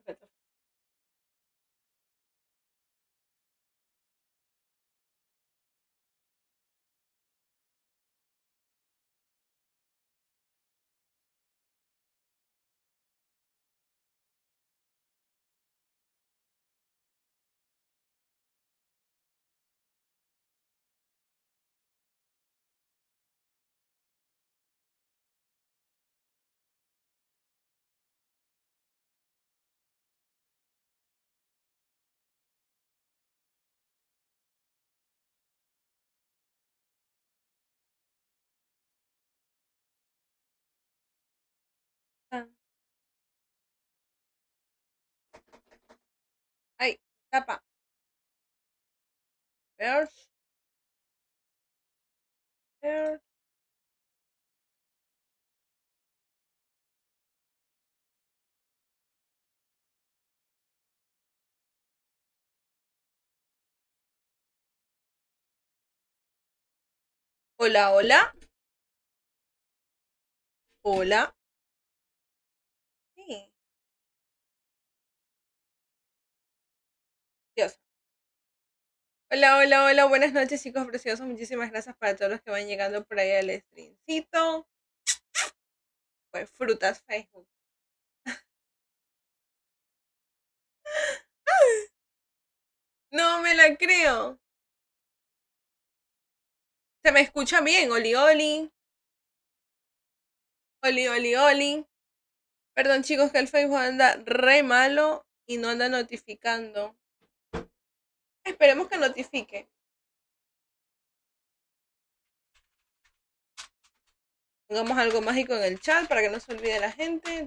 Perfecto. Ah, ay, tapa. Earth, Earth. Hola, hola. Hola. Sí, Dios. Hola, hola, hola. Buenas noches, chicos preciosos. Muchísimas gracias para todos los que van llegando por ahí al streamcito. Pues frutas Facebook. No me la creo. Se me escucha bien. Oli, oli. Oli, oli, oli. Perdón, chicos, que el Facebook anda re malo y no anda notificando. Esperemos que notifique. Pongamos algo mágico en el chat para que no se olvide la gente.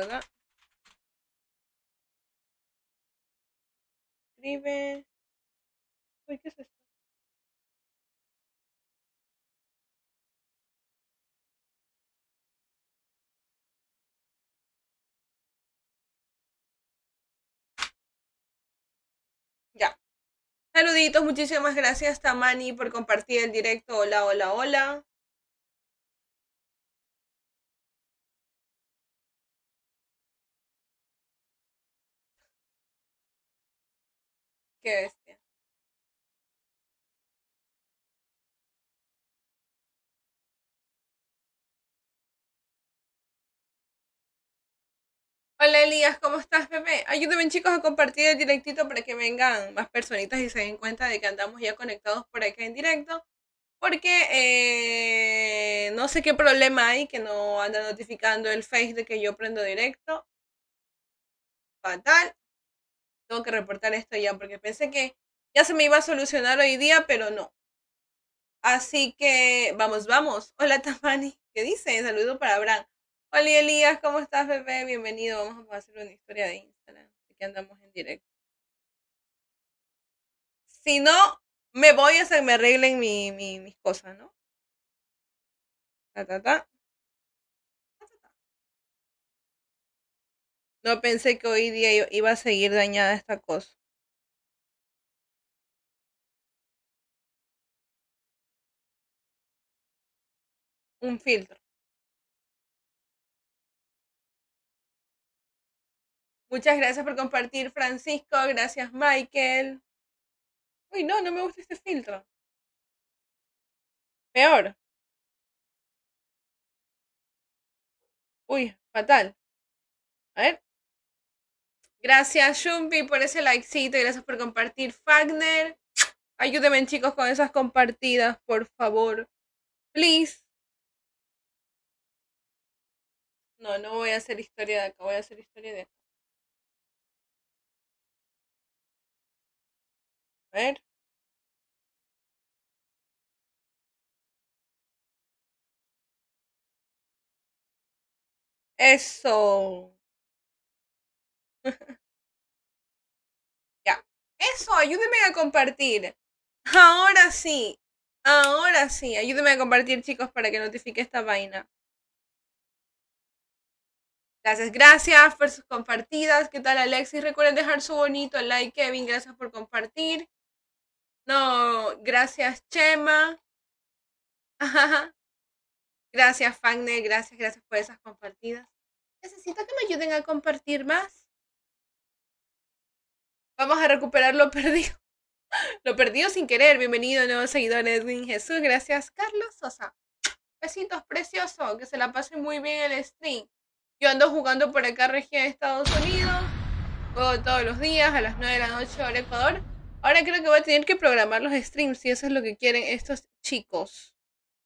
Escribe. Uy, ¿qué es esto? Ya. Saluditos, muchísimas gracias Tamani por compartir el directo. Hola, hola, hola. Qué bestia. Hola Elías, ¿cómo estás, bebé? Ayúdenme chicos a compartir el directito para que vengan más personitas y se den cuenta de que andamos ya conectados por acá en directo. Porque no sé qué problema hay que no anda notificando el Face de que yo prendo directo. Fatal. Tengo que reportar esto ya porque pensé que ya se me iba a solucionar hoy día, pero no. Así que vamos, vamos. Hola Tamani, ¿qué dice? Saludo para Abraham. Hola Elías, ¿cómo estás, bebé? Bienvenido. Vamos a hacer una historia de Instagram. Aquí andamos en directo. Si no, me voy a hacer, me arreglen mis cosas, ¿no? Ta, ta, ta. No pensé que hoy día iba a seguir dañada esta cosa. Un filtro. Muchas gracias por compartir, Francisco. Gracias, Michael. Uy, no, no me gusta este filtro. Peor. Uy, fatal. A ver. Gracias, Shumpi, por ese likecito y gracias por compartir. Fagner, ayúdenme, chicos, con esas compartidas, por favor. Please. No, no voy a hacer historia de acá, voy a hacer historia de acá. A ver. Eso. Ya. Eso, ayúdenme a compartir. Ahora sí. Ahora sí. Ayúdenme a compartir, chicos, para que notifique esta vaina. Gracias, gracias por sus compartidas. ¿Qué tal, Alexis? Recuerden dejar su bonito like, Kevin. Gracias por compartir. No, gracias, Chema. Gracias, Fagne. Gracias, gracias por esas compartidas. Necesito que me ayuden a compartir más. Vamos a recuperar lo perdido. Lo perdido sin querer. Bienvenido, nuevos seguidores de Jesús. Gracias, Carlos Sosa. Besitos, precioso. Que se la pasen muy bien el stream. Yo ando jugando por acá, región de Estados Unidos. Juego todos los días a las 9 de la noche, hora Ecuador. Ahora creo que voy a tener que programar los streams si eso es lo que quieren estos chicos.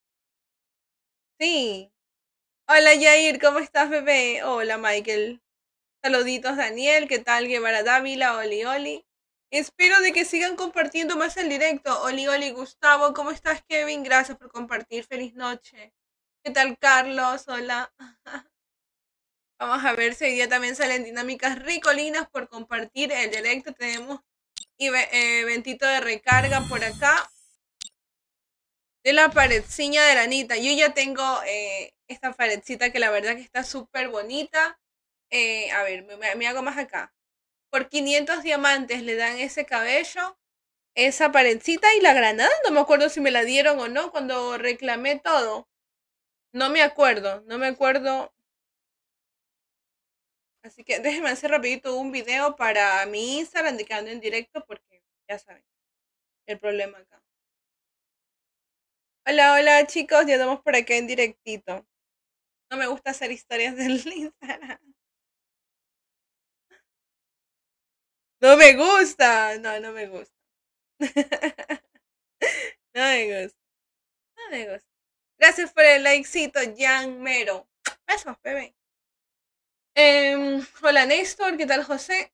Sí. Hola Yair, ¿cómo estás, bebé? Hola Michael. Saluditos Daniel, ¿qué tal? Guevara Dávila, Oli Oli. Espero de que sigan compartiendo más el directo. Oli Oli Gustavo, ¿cómo estás, Kevin? Gracias por compartir. Feliz noche. ¿Qué tal, Carlos? Hola. Vamos a ver si hoy día también salen dinámicas ricolinas por compartir el directo. Tenemos eventito de recarga por acá de la paredciña de la Anita. Yo ya tengo esta paredcita que la verdad que está súper bonita. A ver, me hago más acá. Por 500 diamantes le dan ese cabello, esa paredcita y la granada. No me acuerdo si me la dieron o no cuando reclamé todo. No me acuerdo, no me acuerdo. Así que déjenme hacer rapidito un video para mi Instagram de que ando en directo porque ya saben el problema acá. Hola, hola chicos, ya estamos por acá en directito. No me gusta hacer historias del Instagram. No me gusta. No, no me gusta. No me gusta. No me gusta. Gracias por el likecito, Jan Mero. Besos, bebé. Hola Néstor, ¿qué tal José?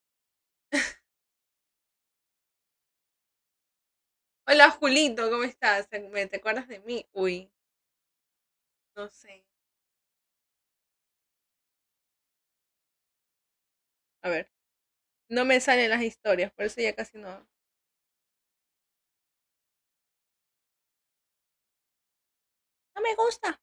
Hola Julito, ¿cómo estás? ¿Te acuerdas de mí? Uy, no sé. A ver, no me salen las historias, por eso ya casi no. No me gusta.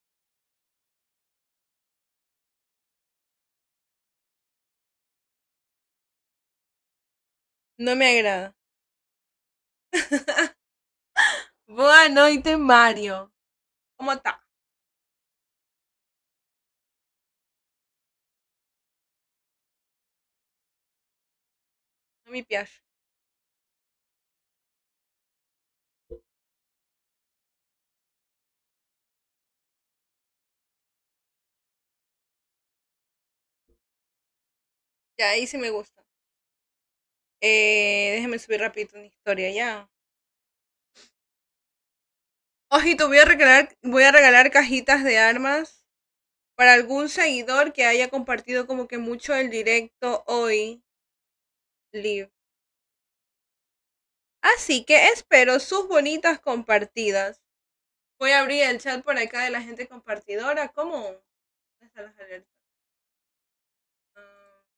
No me agrada. Buenas noches, Mario. ¿Cómo está? No mi piace. Ya, ahí sí me gusta. Déjeme subir rapidito una historia ya. Ojito, voy a regalar cajitas de armas para algún seguidor que haya compartido como que mucho el directo hoy. Live. Así que espero sus bonitas compartidas. Voy a abrir el chat por acá de la gente compartidora. ¿Cómo? ¿Dónde están las alertas? Ah,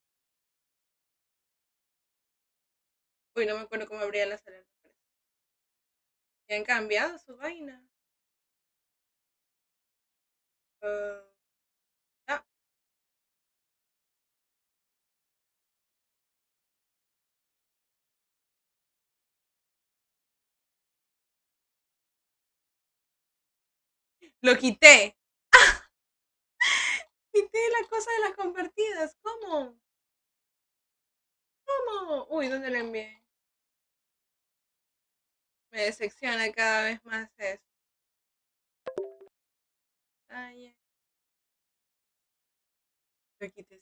uy, no me acuerdo cómo abría las alertas. Ya han cambiado su vaina. Ah, ah, lo quité. Quité la cosa de las compartidas. ¿Cómo? ¿Cómo? Uy, ¿dónde la envié? Me decepciona cada vez más esto. Ay, lo quité.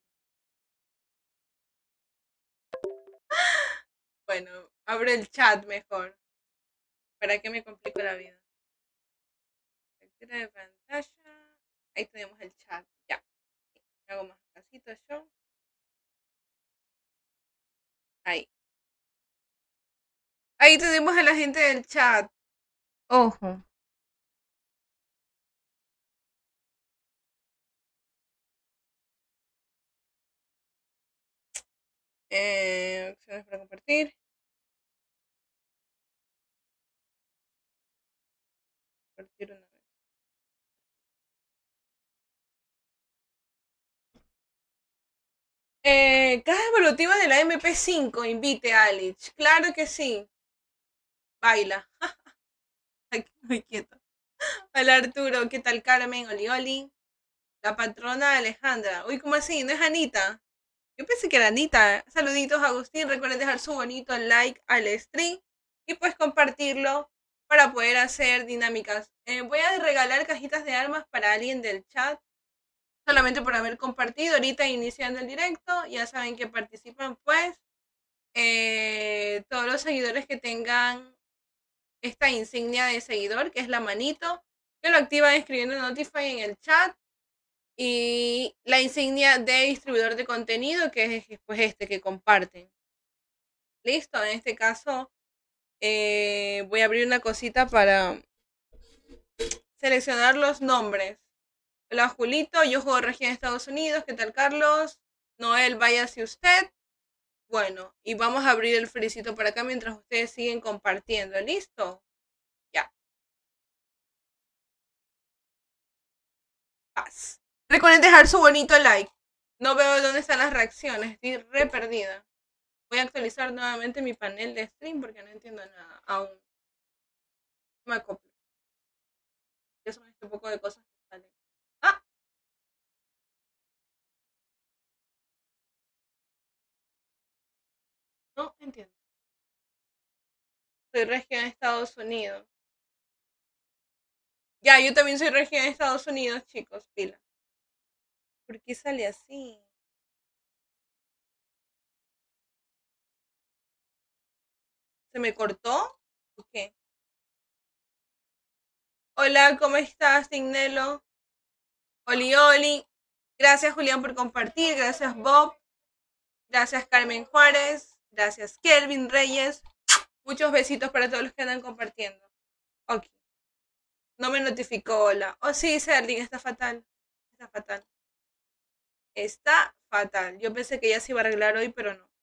Bueno, abro el chat mejor. ¿Para qué me complico la vida? Captura de pantalla. Ahí tenemos el chat. Ya. Me hago más casito yo. Ahí. Ahí tenemos a la gente del chat. Ojo. Opciones para compartir. Compartir una vez. Caja evolutiva de la MP5. Invite a Alich. Claro que sí. Baila. Ay, muy quieto. Hola Arturo. ¿Qué tal Carmen? Oli Oli. La patrona Alejandra. Uy, ¿cómo así? ¿No es Anita? Yo pensé que era Anita. Saluditos, Agustín. Recuerden dejar su bonito like al stream y pues compartirlo para poder hacer dinámicas. Voy a regalar cajitas de armas para alguien del chat, solamente por haber compartido. Ahorita iniciando el directo, ya saben que participan pues todos los seguidores que tengan esta insignia de seguidor, que es la manito, que lo activan escribiendo Notify en el chat, y la insignia de distribuidor de contenido, que es pues este que comparten. Listo, en este caso voy a abrir una cosita para seleccionar los nombres. Hola Julito, yo juego región de Estados Unidos. ¿Qué tal Carlos? Noel, váyase usted. Bueno, y vamos a abrir el felicito para acá mientras ustedes siguen compartiendo. ¿Listo? Ya. Paz. Recuerden dejar su bonito like. No veo dónde están las reacciones. Estoy re perdida. Voy a actualizar nuevamente mi panel de stream porque no entiendo nada aún. Me acoplo. Ya son este poco de cosas que salen. ¡Ah! No entiendo. Soy región de Estados Unidos. Ya, yo también soy región de Estados Unidos, chicos. Pila. ¿Por qué sale así? ¿Se me cortó? ¿O qué? Hola, ¿cómo estás, Tignelo? Oli, oli. Gracias, Julián, por compartir. Gracias, Bob. Gracias, Carmen Juárez. Gracias, Kelvin Reyes. Muchos besitos para todos los que andan compartiendo. Ok. No me notificó, hola. Oh, sí, Serling, está fatal. Está fatal. Está fatal. Yo pensé que ya se iba a arreglar hoy, pero no.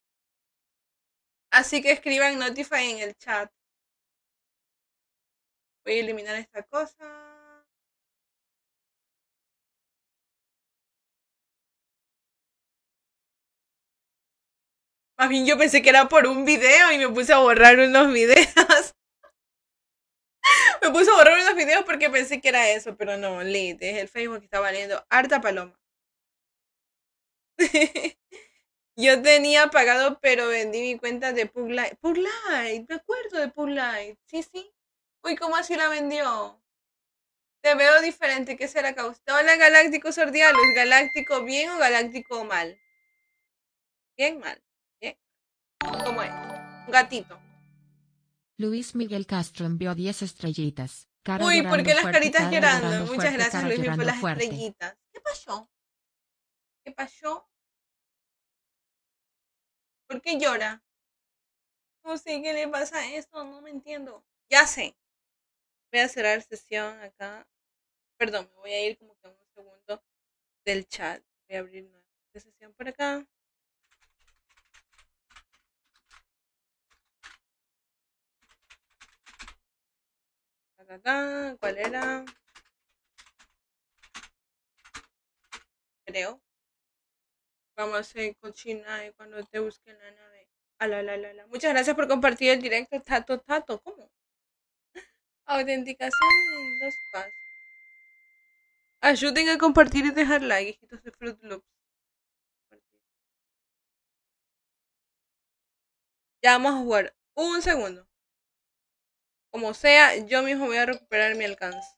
Así que escriban Notify en el chat. Voy a eliminar esta cosa. Más bien yo pensé que era por un video y me puse a borrar unos videos. Me puse a borrar unos videos porque pensé que era eso, pero no, lit, es el Facebook que está valiendo harta paloma. Yo tenía pagado, pero vendí mi cuenta de Puglight. Puglight, me acuerdo de Puglight. Sí, sí. Uy, ¿cómo así la vendió? Te veo diferente, ¿qué será causa? Hola, Galáctico Sordialus. ¿Galáctico bien o galáctico mal? Bien, mal. Bien. ¿Cómo es? Un gatito. Luis Miguel Castro envió 10 estrellitas. Cara Uy, ¿por llorando qué las fuerte, caritas cara llorando? llorando Muchas fuerte, gracias, cara Luis, por llorando las fuerte. estrellitas. ¿Qué pasó? ¿Qué pasó? ¿Por qué llora? No sé qué le pasa a esto, no me entiendo. Ya sé. Voy a cerrar sesión acá. Perdón, me voy a ir como que un segundo del chat. Voy a abrir una sesión por acá. Acá, ¿cuál era? Creo. Vamos a hacer cochina cuando te busquen la nave. La. Muchas gracias por compartir el directo. Tato. ¿Cómo? Autenticación en 2 pasos. Ayuden a compartir y dejar like, hijitos de Fruit Loops. Ya vamos a jugar. Un segundo. Como sea, yo mismo voy a recuperar mi alcance.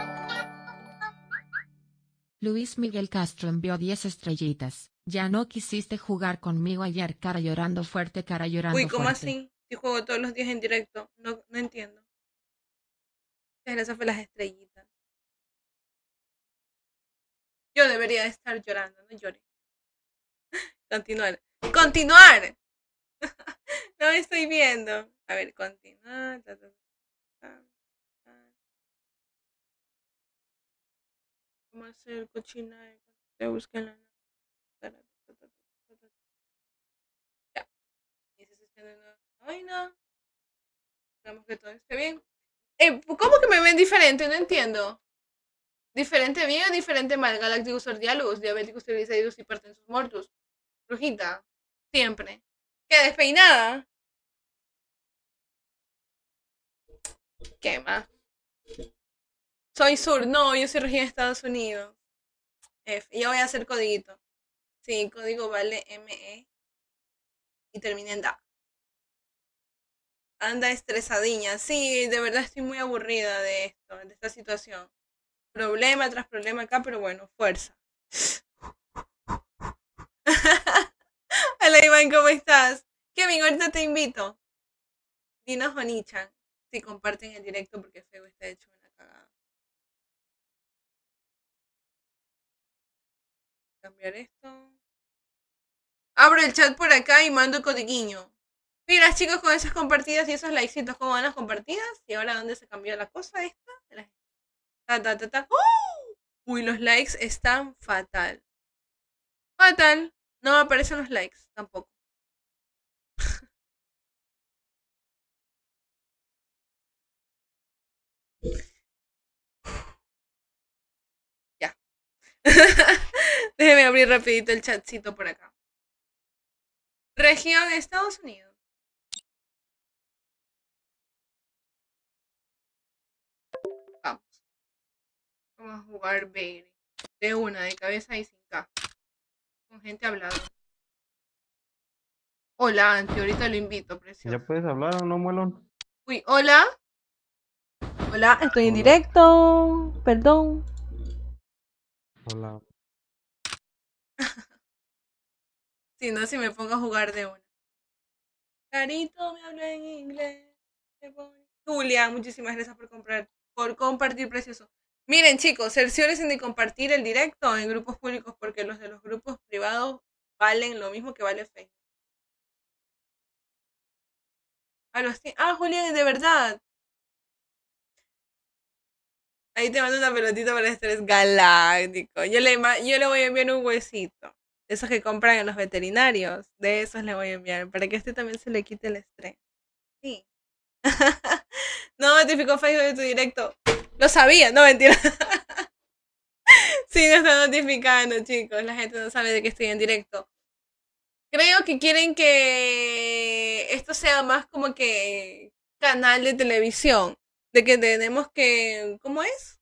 Luis Miguel Castro envió 10 estrellitas. Ya no quisiste jugar conmigo ayer, cara llorando fuerte, cara llorando Uy, ¿cómo fuerte. así? Si juego todos los días en directo. No entiendo. Esas fue las estrellitas. Yo debería estar llorando, no llore. Continuar. ¡Continuar! No me estoy viendo. A ver, continuar. ¿Cómo hacer cochina? Te buscan la. Ya. Ay, no. Esperamos que todo esté bien. ¿Cómo que me ven diferente? No entiendo. ¿Diferente bien o diferente mal? Galácticos Sordialus, diabéticos triglicéridos, hipertensos mortus. Rojita. Siempre. ¿Qué? ¿Despeinada? ¿Qué más? Soy sur. No, yo soy región de Estados Unidos. F. Yo voy a hacer codiguito. Sí, código vale ME y termina en DA. Anda estresadiña. Sí, de verdad estoy muy aburrida de esto, de esta situación. Problema tras problema acá, pero bueno, fuerza. Hola Iván, ¿cómo estás? Kevin, ahorita te invito. Dinos Onichan si comparten el directo porque feo está hecho una cagada. Cambiar esto. Abro el chat por acá y mando codiguiño. Mira, chicos, con esas compartidas y esos likecitos, ¿cómo van las compartidas? ¿Y ahora dónde se cambió la cosa esta? Ta, ta, ta, ta. ¡Oh! Uy, los likes están fatal. Fatal. No me aparecen los likes tampoco. Ya. Déjeme abrir rapidito el chatcito por acá. Región Estados Unidos. Vamos. Vamos a jugar Bailey. De una, de cabeza y sin K. Con gente hablando. Hola, Anti, ahorita lo invito, precioso. ¿Ya puedes hablar o no, Muelón? Uy, hola. Hola, estoy en Hola. directo. Perdón. Hola. Si no, si me pongo a jugar de una. Carito me habla en inglés. Julia, muchísimas gracias por compartir, precioso. Miren, chicos, cerciórense de compartir el directo en grupos públicos porque los de los grupos privados valen lo mismo que vale Facebook. Julián, de verdad. Ahí te mando una pelotita para el estrés galáctico. Yo le voy a enviar un huesito. De esos que compran en los veterinarios. De esos le voy a enviar. Para que este también se le quite el estrés. Sí. No notificó Facebook de tu directo. Lo sabía, no mentira. Sí, no está notificando, chicos. La gente no sabe de que estoy en directo. Creo que quieren que esto sea más como que canal de televisión. De que tenemos que. ¿Cómo es?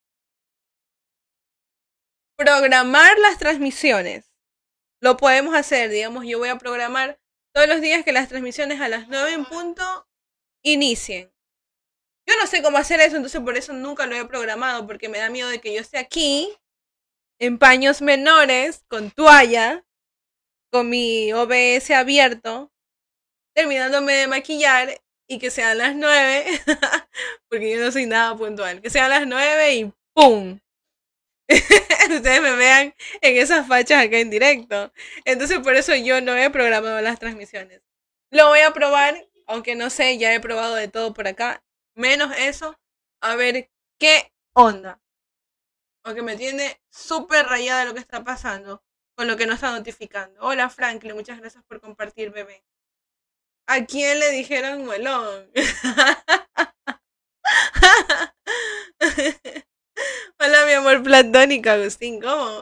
Programar las transmisiones. Lo podemos hacer, digamos, yo voy a programar todos los días que las transmisiones a las 9 en punto inicien. Yo no sé cómo hacer eso, entonces por eso nunca lo he programado, porque me da miedo de que yo esté aquí, en paños menores, con toalla, con mi OBS abierto, terminándome de maquillar y que sean las 9, porque yo no soy nada puntual, que sean las 9 y ¡pum! Ustedes me vean en esas fachas acá en directo. Entonces por eso yo no he programado las transmisiones. Lo voy a probar, aunque no sé, ya he probado de todo por acá. Menos eso, a ver qué onda. Aunque me tiene súper rayada lo que está pasando con lo que no está notificando. Hola Franklin, muchas gracias por compartir, bebé. ¿A quién le dijeron muelón? Hola, mi amor platónico, Agustín, ¿cómo?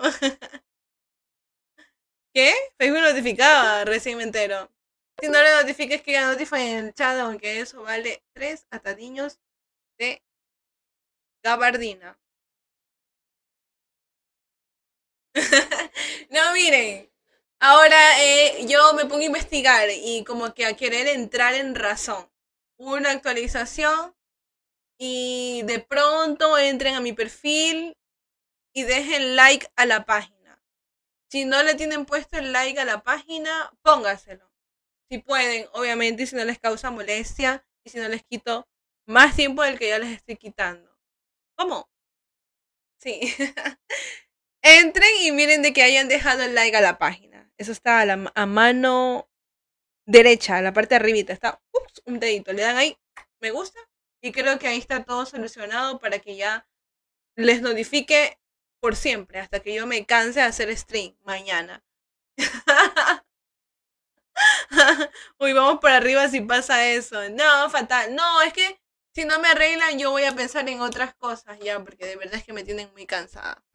¿Qué? Facebook notificaba, recién me entero. Si no le notifiques que ya notifica en el chat, aunque eso vale 3 atadiños de gabardina. No, miren. Ahora yo me pongo a investigar y como que a querer entrar en razón. Una actualización y de pronto entren a mi perfil y dejen like a la página. Si no le tienen puesto el like a la página, póngaselo. Si pueden, obviamente, y si no les causa molestia y si no les quito más tiempo del que ya les estoy quitando. ¿Cómo? Sí. Entren y miren de que hayan dejado el like a la página. Eso está a mano derecha, a la parte de arribita. Está un dedito. Le dan ahí, me gusta. Y creo que ahí está todo solucionado para que ya les notifique por siempre, hasta que yo me canse de hacer stream mañana. Uy, vamos por arriba si pasa eso. No, fatal. No, es que si no me arreglan, yo voy a pensar en otras cosas ya, porque de verdad es que me tienen muy cansada.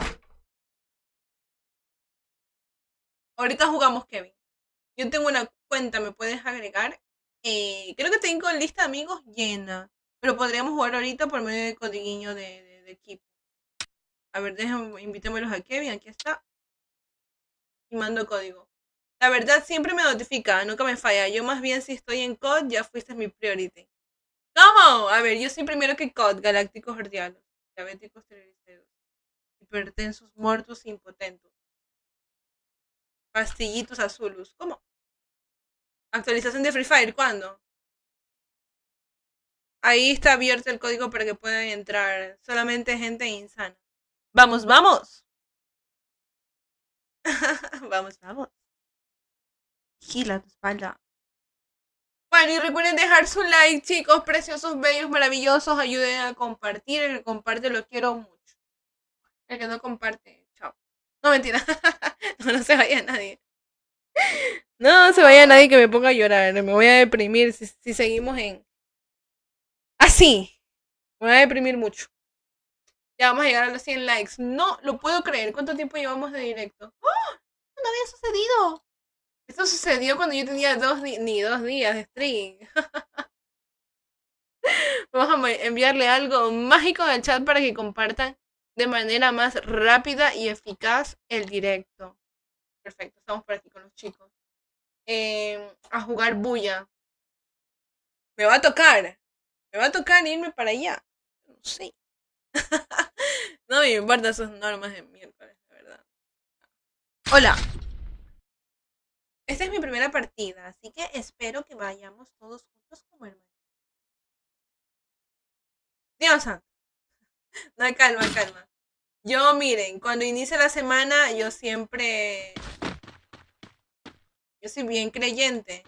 Ahorita jugamos, Kevin. Yo tengo una cuenta, ¿me puedes agregar? Creo que tengo lista de amigos llena, pero podríamos jugar ahorita por medio de codiguiño de equipo. A ver, déjame, invitémoslos a Kevin, aquí está. y mando código. La verdad siempre me notifica, nunca me falla. Yo más bien si estoy en COD, ya fuiste mi priority. ¿Cómo? A ver, yo soy primero que COD, galácticos herdianos, diabéticos triglicéridos, hipertensos, muertos, impotentos, pastillitos azulos. ¿Cómo? Actualización de Free Fire, ¿cuándo? Ahí está abierto el código para que puedan entrar. Solamente gente insana. ¡Vamos, vamos! Vamos, vamos. Gila tu espalda. Bueno, y recuerden dejar su like, chicos, preciosos, bellos, maravillosos. Ayuden a compartir. El que comparte lo quiero mucho. El que no comparte, chao. No, mentira. No se vaya nadie. No se vaya nadie que me ponga a llorar. Me voy a deprimir si seguimos en... Así. Me voy a deprimir mucho. Ya vamos a llegar a los 100 likes. No lo puedo creer. ¿Cuánto tiempo llevamos de directo? ¡Oh! No había sucedido. Esto sucedió cuando yo tenía ni 2 días de stream. Vamos a enviarle algo mágico al chat para que compartan de manera más rápida y eficaz el directo. Perfecto, estamos por aquí con los chicos. A jugar bulla. Me va a tocar irme para allá. No sé. No me importan sus normas de miércoles, de verdad. Hola. Esta es mi primera partida, así que espero que vayamos todos juntos como hermanos. Dios santo. No, calma. Yo, miren, cuando inicia la semana, yo soy bien creyente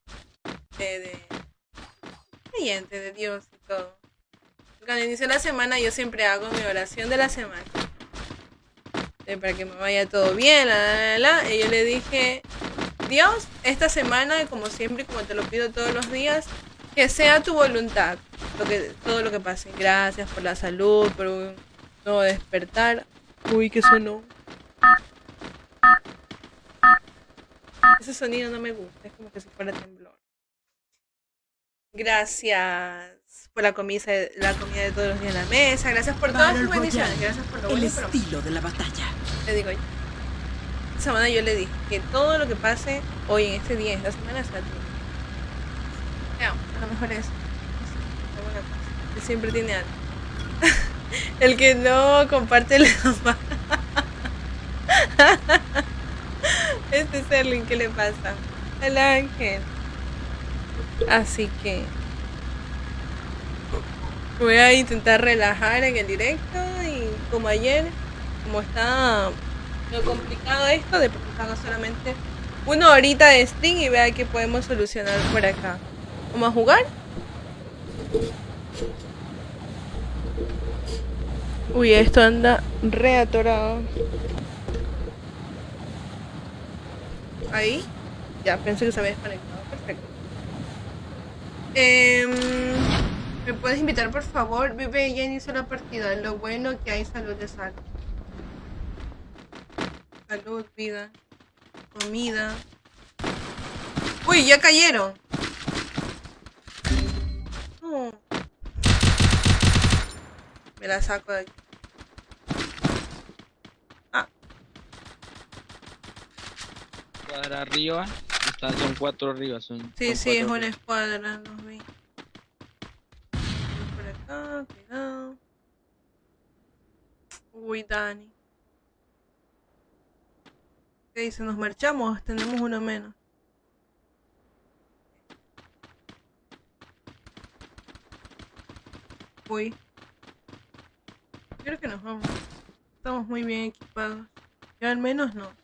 creyente de Dios y todo. Cuando inicia la semana, yo siempre hago mi oración de la semana. Para que me vaya todo bien, Y yo le dije, Dios, esta semana, como siempre, como te lo pido todos los días, que sea tu voluntad, todo lo que pase. Gracias por la salud, por un nuevo despertar. Uy, ¿qué sonó? Ese sonido no me gusta, es como que si fuera temblor. Gracias por la comida de todos los días en la mesa. Gracias por todas sus bendiciones. Gracias por lo bueno. El estilo de la batalla. Le digo yo. Esta semana yo le dije que todo lo que pase hoy en este día, en esta semana, sea tuyo. A lo mejor es alguna cosa. Él siempre tiene algo. El que no comparte la mano. Este es Erling, ¿qué le pasa? El ángel. Así que voy a intentar relajar en el directo y como ayer, como está lo complicado esto, de porque hago solamente 1 horita de stream y vea que podemos solucionar por acá. ¿Vamos a jugar? Uy, esto anda re atorado. Ahí. Ya, pensé que se había desconectado. Perfecto. ¿Me puedes invitar, por favor? Vive, ya inició la partida. Lo bueno que hay salud de sal. Salud, vida. Comida. Uy, ya cayeron. Oh. Me la saco de aquí. Cuadra arriba, son 4 arriba. Sí, es una escuadra, los vi. Por acá, cuidado. Uy, Dani. ¿Qué dice? ¿Nos marchamos? Tenemos uno menos. Uy. Creo que nos vamos. Estamos muy bien equipados. Yo al menos no.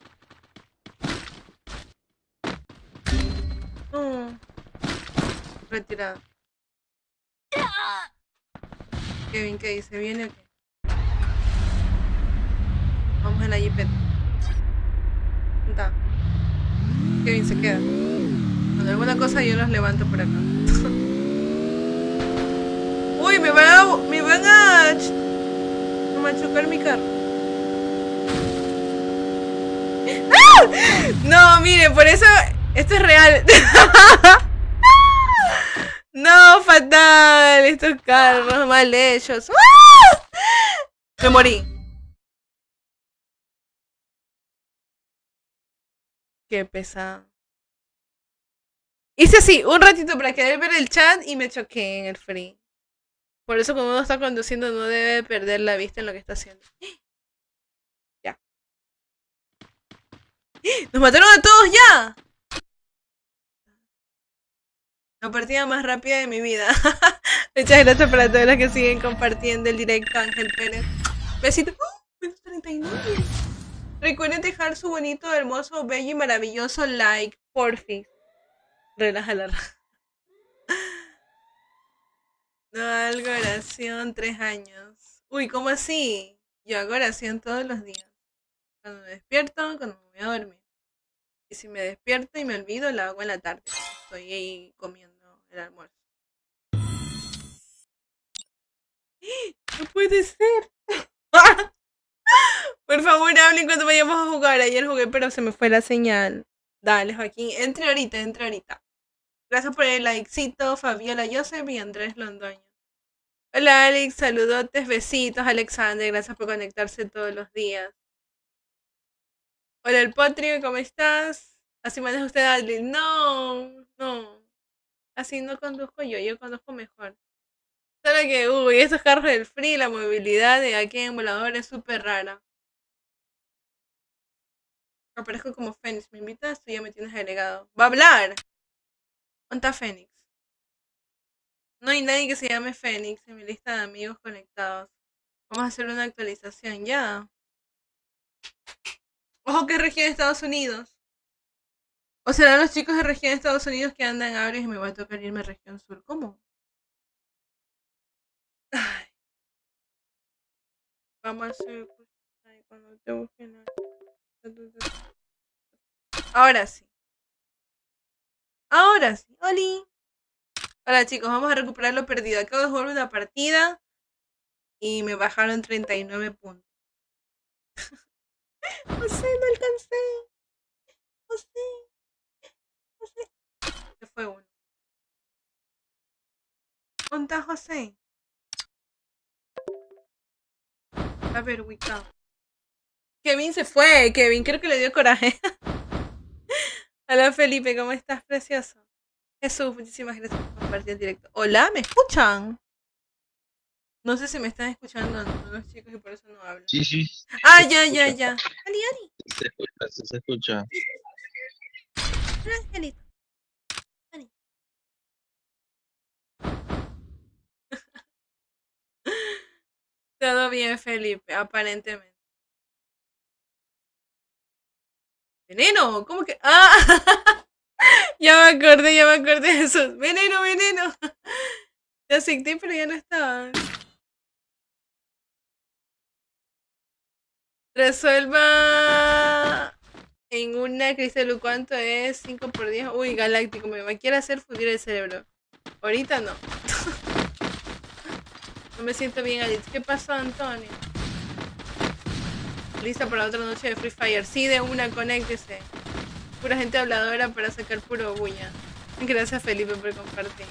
No. Retirado. Kevin, ¿qué dice? ¿Viene o qué? Vamos en la jipeta. Kevin se queda. Cuando alguna cosa yo los levanto por acá. Uy, me van a machucar mi carro. ¡Ah! No, miren, por eso esto es real. No, fatal. Estos carros mal hechos. ¡Ah! Me morí. Qué pesado. Hice así, un ratito para querer ver el chat y me choqué en el free. Por eso cuando uno está conduciendo no debe perder la vista en lo que está haciendo. Ya. ¡Nos mataron a todos ya! La partida más rápida de mi vida. Muchas gracias para todos los que siguen compartiendo el directo. Ángel Pérez. Besito. Menos 39. Recuerden dejar su bonito, hermoso, bello y maravilloso like. Porfis. Relaja la raja. No hago oración 3 años. Uy, ¿cómo así? Yo hago oración todos los días. Cuando me despierto, cuando me voy a dormir. Y si me despierto y me olvido, la hago en la tarde. Estoy ahí comiendo el almuerzo. No puede ser. Por favor, hablen cuando vayamos a jugar. Ayer jugué, pero se me fue la señal. Dale, Joaquín. Entre ahorita, entre ahorita. Gracias por el likecito, Fabiola Joseph y Andrés Londoño. Hola, Alex. Saludotes, besitos, Alexander. Gracias por conectarse todos los días. Hola, el Potrio. ¿Cómo estás? Así maneja usted, Adlin. No, no. Así no conduzco yo conduzco mejor. Solo que, uy, esos carros del free, la movilidad de aquí en volador es súper rara. Aparezco como Fénix. ¿Me invitas? Tú ya me tienes agregado. ¡Va a hablar! ¿Dónde está Fénix? No hay nadie que se llame Fénix en mi lista de amigos conectados. Vamos a hacer una actualización ya. Ojo que es región de Estados Unidos. O serán los chicos de región de Estados Unidos que andan ahora y me va a tocar irme a región sur. ¿Cómo? Ay. Vamos a hacer cuando te busquen. Ahora sí. Ahora sí. ¡Oli! Hola chicos, vamos a recuperar lo perdido. Acabo de jugar una partida y me bajaron 39 puntos. José, no alcancé. José. Se fue uno. ¿Dónde está José? A ver, ubicado. Kevin se fue. Kevin creo que le dio coraje. Hola Felipe, ¿cómo estás, precioso? Jesús, muchísimas gracias por compartir el directo. Hola, ¿me escuchan? No sé si me están escuchando los chicos y por eso no hablan. Sí, sí. Ah, ya. Ali, Ali. Se escucha. Hola, Angelito. Ali. Todo bien, Felipe, aparentemente. Veneno, ¿cómo que? ¡Ah! Ya me acordé de eso. Veneno. Te acepté, pero ya no estaba. Resuelva en una cristal. ¿Cuánto es? 5 por 10. Uy, galáctico, me quiere hacer fundir el cerebro. Ahorita no. No me siento bien, Alice. ¿Qué pasó, Antonio? Lista para otra noche de Free Fire. Sí, de una, conéctese. Pura gente habladora para sacar puro bulla. Gracias, Felipe, por compartir.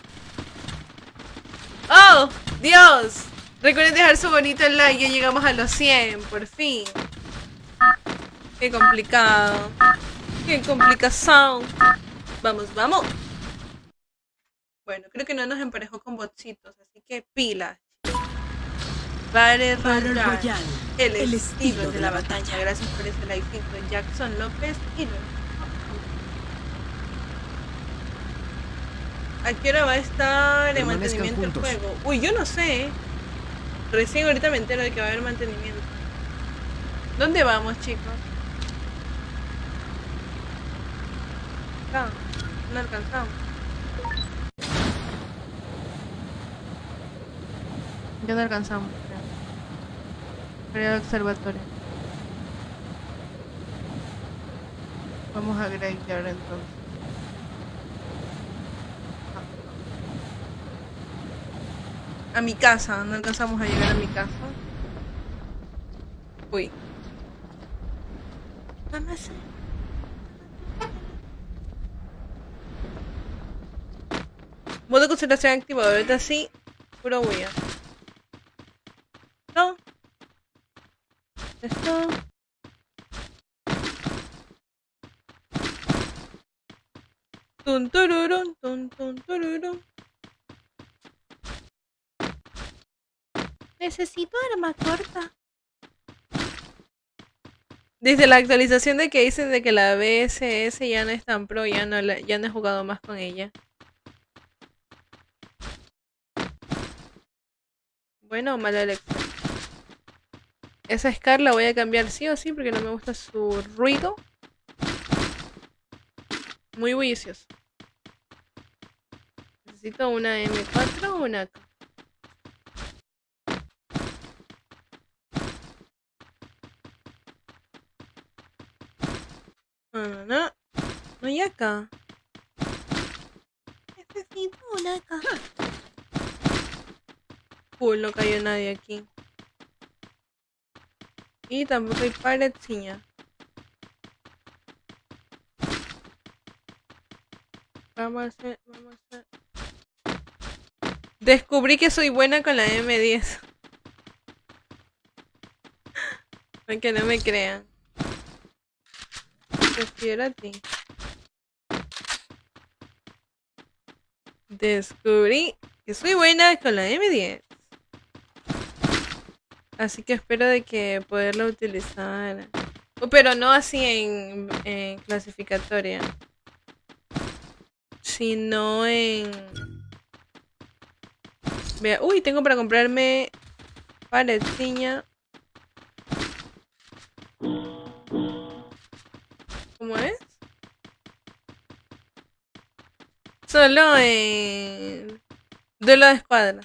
¡Oh! ¡Dios! Recuerden dejar su bonito like. Ya llegamos a los 100, por fin. Qué complicado. Qué complicación. Vamos. Bueno, creo que no nos emparejó con botsitos, así que pilas. Battle Royale. El estilo de la batalla. Gracias por ese like, Jackson López y ¿a qué hora va a estar el mantenimiento del juego? Uy, yo no sé. Recién ahorita me entero de que va a haber mantenimiento. ¿Dónde vamos, chicos? No alcanzamos. Ya no alcanzamos, creo. Pero el observatorio. Vamos a Graveyard entonces. A mi casa, no alcanzamos a llegar a mi casa. Uy. Mamá. Modo de concentración activado, ahorita sí, puro bulla. No. Esto. Tun, tururun, tun, tun, tururun. Necesito arma corta. Desde la actualización de que dicen de que la BSS ya no es tan pro, ya no he jugado más con ella. Bueno o mala elección. Esa Scar la voy a cambiar sí o sí porque no me gusta su ruido. Muy bullicioso. Necesito una M4 o una AK. No hay AK. Necesito una AK. Cool, no cayó nadie aquí. Y tampoco hay paletciña. Vamos a hacer. Descubrí que soy buena con la M10. Aunque no me crean. Prefiero a ti. Descubrí que soy buena con la M10. Así que espero de que poderla utilizar. Pero no así en clasificatoria. Sino en... Vea, uy, tengo para comprarme paletciña. ¿Cómo es? Solo en... duelo de escuadras.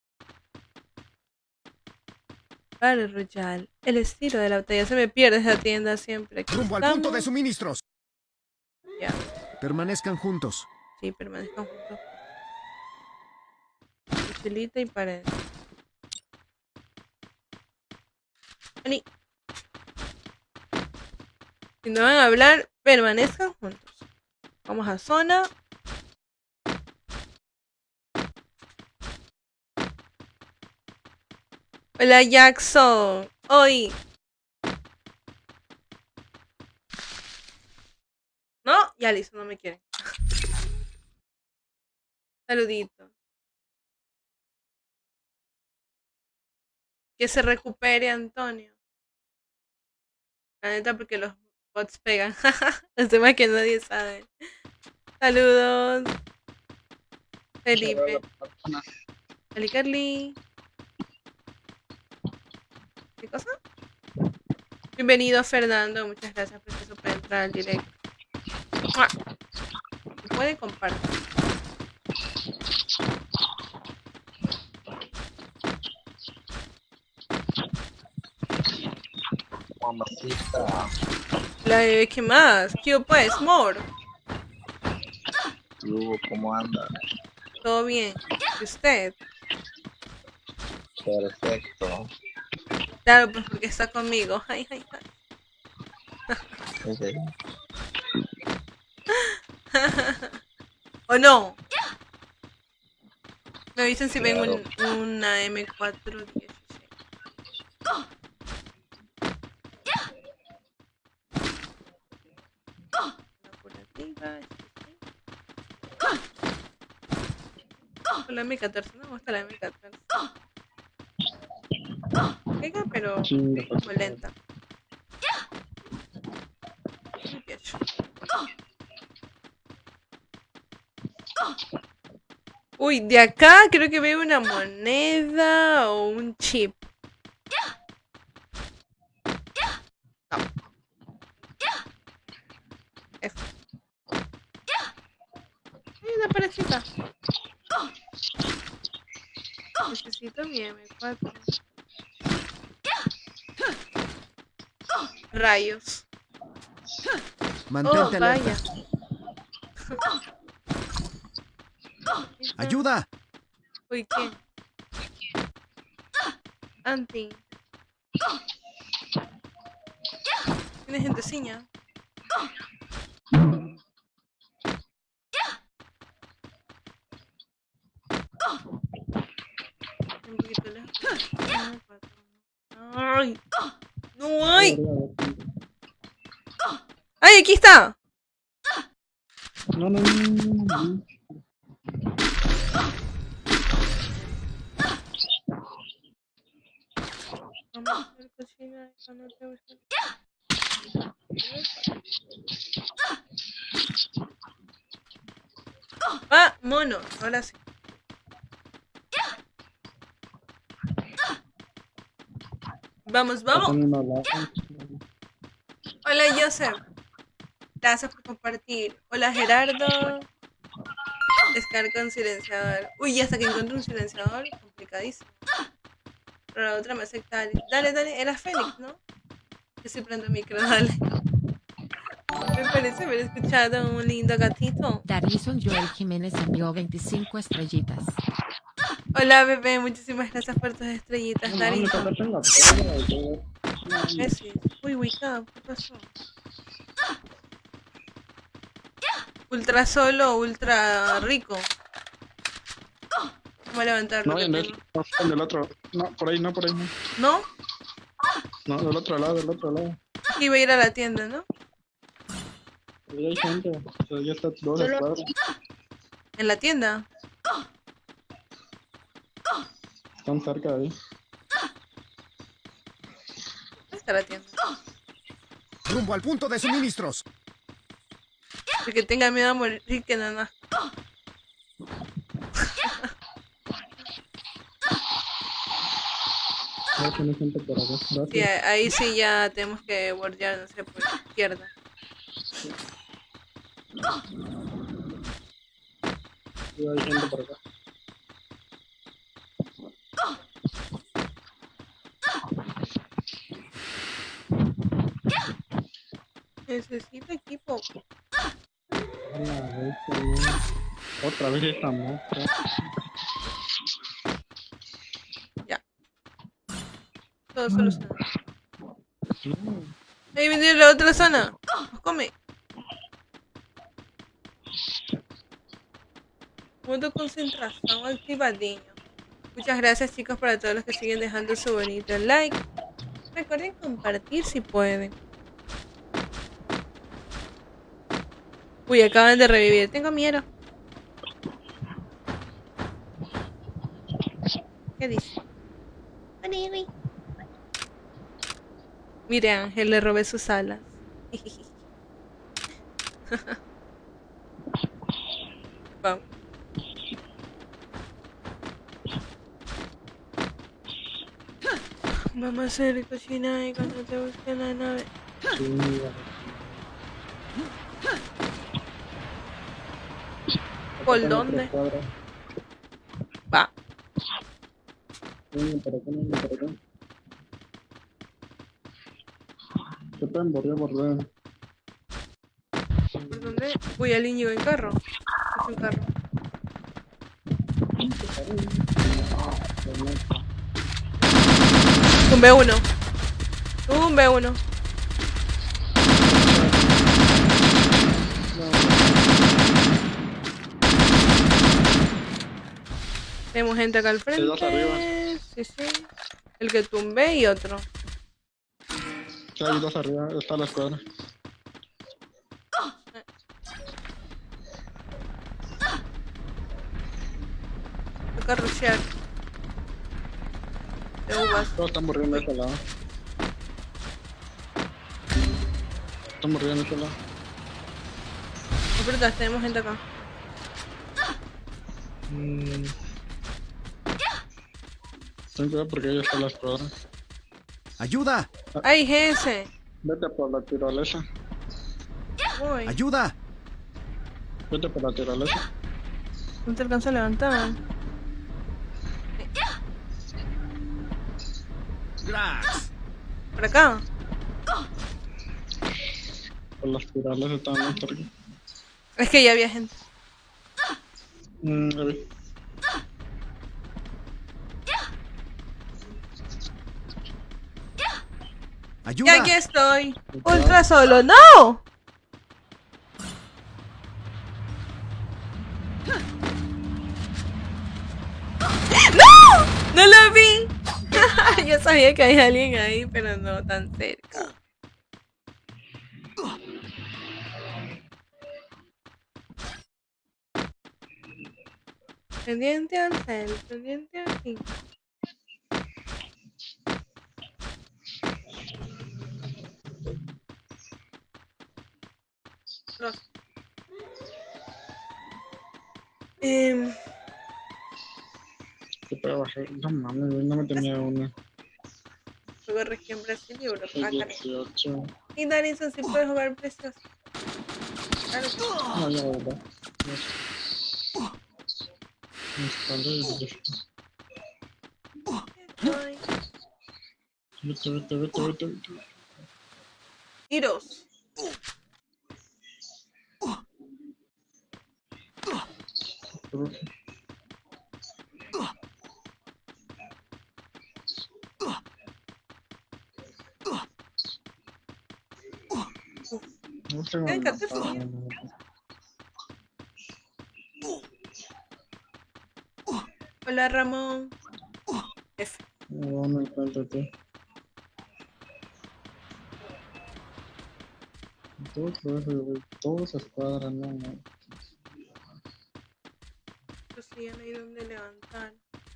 Battle Royale. El estilo de la batalla. Se me pierde esa tienda siempre. Aquí Rumbo al punto de suministros. Ya. Permanezcan juntos. Sí, permanezcan juntos. Mochilita y pared. Vení. Si no van a hablar, permanezcan juntos. Vamos a zona. Hola Jackson. Hoy. No, ya listo, no me quieren. Saludito. Que se recupere Antonio. La neta porque los bots pegan. Los temas que nadie sabe. Saludos. Felipe. Hola Carly. ¿Qué cosa? Bienvenido Fernando. Muchas gracias por entrar al directo. Si puede compartir. Mamacita. ¿Qué más? ¿Qué pues? More. ¿Cómo anda? Todo bien. ¿Y usted? Perfecto. Claro, pues porque está conmigo. Ay, ay, ay. Okay. ¿O no? Me avisen si ven Claro. una M416. La M14, no me gusta la M14. Pega, pero como lenta. Uy, de acá creo que veo una moneda o un chip. No. F. Hay una parecita. Necesito mi M4. Rayos. Mantente Oh, vaya. alerta. ¡Ayuda! Uy, ¿qué? Anti. Tiene genteciña. Un poquito lejos. ¡Ay! ¡No hay! ¡Ay, aquí está! No, no, no, no, no. Vamos a hacer cocina cuando te guste. Ah, mono, ahora sí. Vamos, vamos. Tengo una lata. Hola, Joseph. Gracias por compartir. Hola, Gerardo. Descarga un silenciador. Uy, hasta que encuentro un silenciador, complicadísimo. Pero la otra me acepta. Dale, dale, era Fénix, ¿no? Yo sí prendo el micro, dale. Me parece haber escuchado un lindo gatito. Darison Joel Jiménez envió 25 estrellitas. Hola, bebé, muchísimas gracias por tus estrellitas, No, mames, Darito. acá tengo todo. Gracias. Uy, wake up, ¿qué pasó? Ultra solo o ultra rico. Vamos a levantarlo. No, que en tengo. el otro. No, por ahí no, por ahí no. ¿No? No, del otro lado, del otro lado. Iba a ir a la tienda, ¿no? Ahí hay gente. O sea, ya está toda la escuadra. En la tienda. Están cerca de ahí. ¿Dónde está la tienda? Rumbo al punto de suministros. El que tenga miedo a morir, que no, no. Ahí tiene gente por acá. Sí, Gracias. ahí sí ya tenemos que bordear, no sé, por la izquierda. Sí, hay gente por acá. Necesito equipo. Otra vez esta mosca. Ya. Todo solucionado. No. Ahí viene la otra zona. Nos come. Modo concentración activadinho. Muchas gracias, chicos, para todos los que siguen dejando su bonito like. Recuerden compartir si pueden. Uy, acaban de revivir. Tengo miedo. ¿Qué dice? Mire, Ángel, le robé sus alas. Vamos. Vamos a hacer cocina y cuando te busque la nave. Sí, ¿Por dónde? Va. Venga, por acá, venga, por acá. Se pueden borrar. ¿Por dónde? Uy, alguien llegó en carro. Es un carro. Un B1. Un B1. Tenemos gente acá al frente. dos arriba. Sí, sí. El que tumbé y otro. Sí, hay dos arriba. Está la escuadra. Toca rushear. De uvas. Todos están muriendo de este lado. Están muriendo de este lado. No frutas, tenemos gente acá. Ten cuidado porque ahí está la escuadra. ¡Ayuda! ¡Ay, ese! Vete por la tirolesa. Uy, ¡Ayuda! Vete por la tirolesa. no te alcanza a levantar. ¡Grax! Por acá. Por las tirolesas estaban muy cerca. Es que ya había gente. Ya vi. Y ¡Ayuda! aquí estoy. Ultra solo. ¡No! ¡No! ¡No lo vi! Yo sabía que hay alguien ahí, pero no tan cerca. Pendiente al cel, pendiente aquí. Rosa. Se puede bajar. No mames, güey, no me tenía una. Juego región Brasil y Europa. El Ah, caray. 18. Y Darison sí puede jugar precioso. Claro que sí. No, ya, ¿verdad? Mi espalda es de... Estoy. Vete. Tiros. No tengo Quedan una 14. pala. Hola Ramón. F. No me encuéntrate. Todos se escuadran, no. Pues sí, ya no hay donde levantar.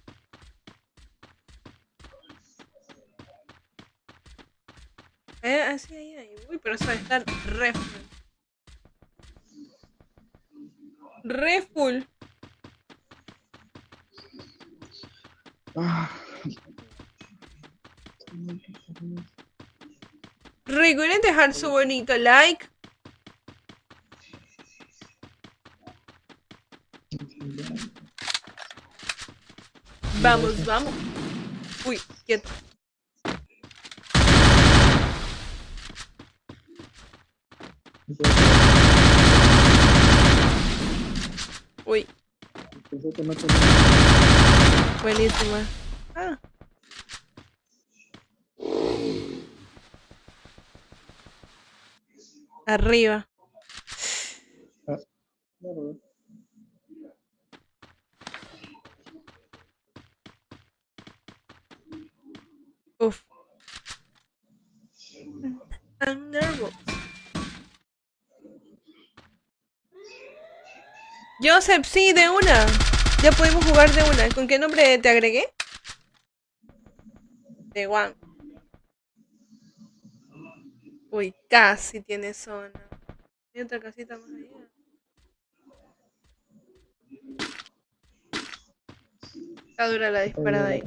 Así ahí. Uy, pero eso va a estar re full. Re full. Ah. Recuerden dejar su bonito like. Vamos, vamos. Uy, quieto. Uy, buenísima. Ah. Arriba. Uf. Thunderbolt. Joseph, sí, de una. Ya podemos jugar de una. ¿Con qué nombre te agregué? De One. Uy, casi tiene zona. Hay otra casita más allá. Está dura la disparada ahí.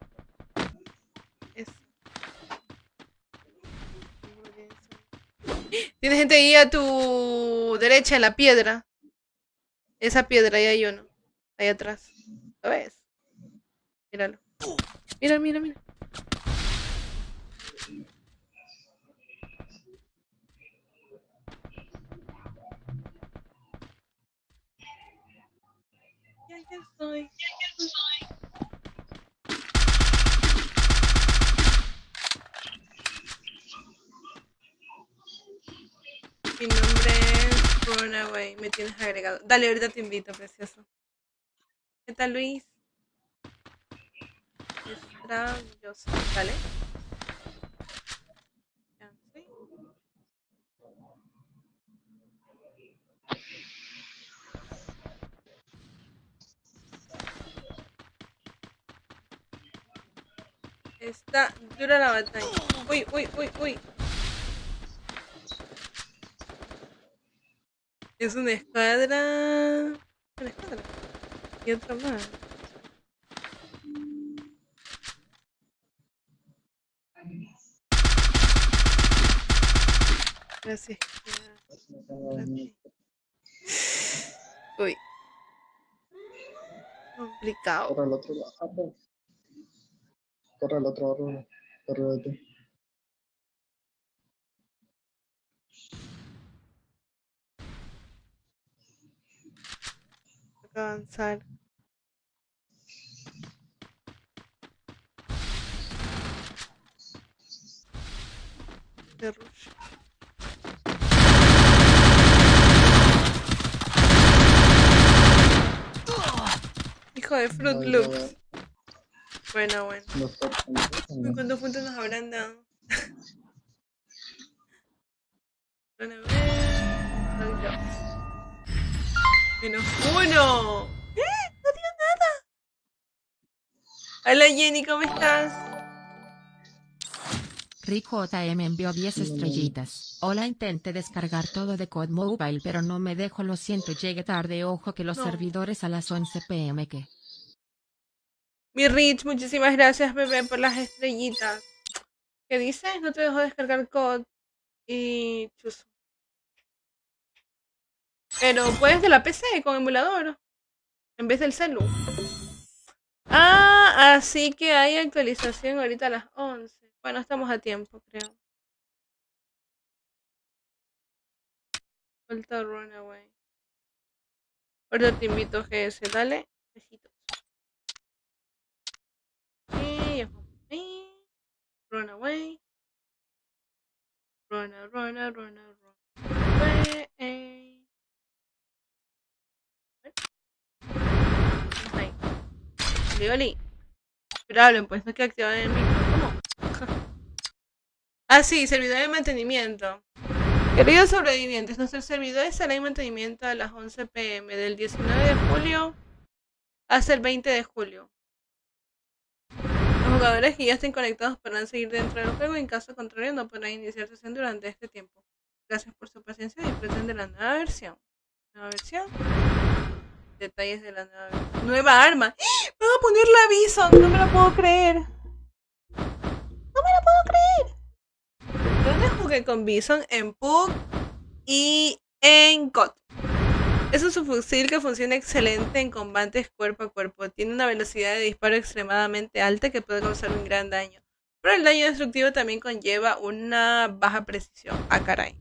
Es... Tiene gente ahí a tu derecha en la piedra. Esa piedra, ahí hay uno. Ahí atrás. ¿Lo ves? Míralo. Mira. Ya estoy. Mi nombre es Runaway. Me tienes agregado. Dale, ahorita te invito, precioso. ¿Qué tal, Luis? Maravilloso. Dale. Ya, sí. Está dura la batalla. Uy. Es una escuadra. Una escuadra. Y otro más. Gracias. Uy. Complicado. Corre al otro lado. Corre al otro lado. Corre de ti. Hay que avanzar. De rush. Hijo de Fruit Loops. Bueno. ¿Cuántos puntos nos habrán dado? Van a ver. Soy yo. ¡-1! ¡No dio Hola Jenny, ¿cómo estás? Rico JM envió 10 estrellitas. Hola, intenté descargar todo de Code Mobile pero no me dejo, lo siento, llegué tarde, ojo que los No. servidores a las 11 p.m. que... Mi Rich, muchísimas gracias, bebé, por las estrellitas. ¿Qué dices? No te dejo descargar COD y chuzo. Pero puedes de la PC con emulador en vez del celu. Ah, así que hay actualización ahorita a las 11. Bueno, estamos a tiempo, creo. Falta Runaway. Ahorita te invito a GS, dale. Besitos. Y Runaway. Runa. Away. Ahí. Oli. Pero hablen, pues no hay que activar el micro. ¿Cómo? Ah, sí, servidor de mantenimiento. Queridos sobrevivientes, nuestro servidor estará en mantenimiento a las 11 p.m. del 19 de julio hasta el 20 de julio. Los jugadores que ya estén conectados podrán seguir dentro del juego, en caso contrario no podrán iniciar sesión durante este tiempo. Gracias por su paciencia y disfruten de la nueva versión. Nueva versión. Detalles de la nueva versión. Nueva arma. ¡Van a poner la Bison! No me lo puedo creer. No me lo puedo creer. ¿Dónde jugué con Bison? En PUG y en COD. Es un subfusil que funciona excelente en combates cuerpo a cuerpo. Tiene una velocidad de disparo extremadamente alta que puede causar un gran daño. Pero el daño destructivo también conlleva una baja precisión. Ah, caray.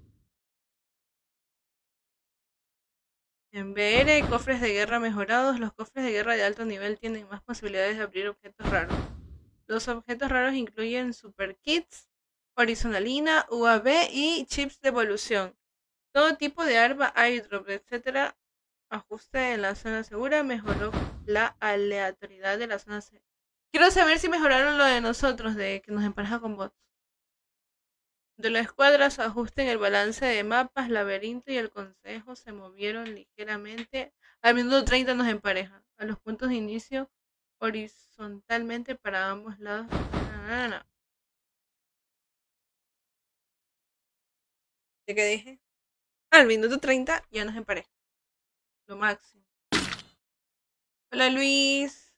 En VR, cofres de guerra mejorados. Los cofres de guerra de alto nivel tienen más posibilidades de abrir objetos raros. Los objetos raros incluyen super kits, horizontalina, UAV y chips de evolución. Todo tipo de arma, airdrop, etc. Ajuste en la zona segura. Mejoró la aleatoriedad de la zona segura. Quiero saber si mejoraron lo de nosotros, de que nos empareja con bots. De la escuadra, su ajuste en el balance de mapas, laberinto y el consejo se movieron ligeramente. Al minuto 30 nos empareja. A los puntos de inicio, horizontalmente para ambos lados. ¿De qué dije? Al minuto 30 ya nos empareja. Lo máximo. Hola Luis.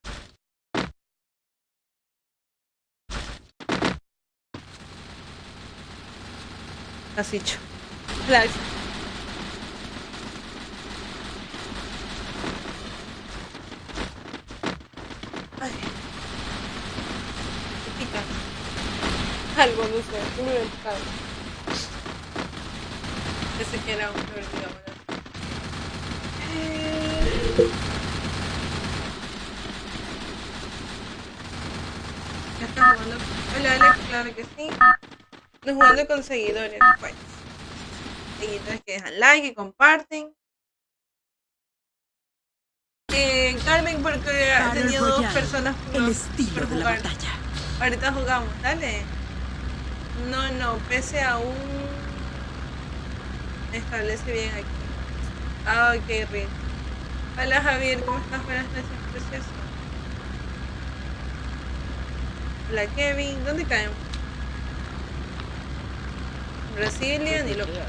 Casicho. Hola. Ay. ¿Qué pica? Algo, no sé. Uno del picado. Pensé que era un perdido, ¿verdad? ¿Ya estás jugando? Hola Alex, claro que sí. No jugando con seguidores, pues. Seguidores que dejan like, que comparten. Carmen, porque ha tenido dos personas el estilo por de la jugar. batalla. Ahorita jugamos, dale. No, pese aún establece bien aquí. Ah, ok, Rick. Hola Javier, ¿cómo estás? Buenas noches, precioso. Hola Kevin, ¿dónde caemos? Brasilia, ni loco.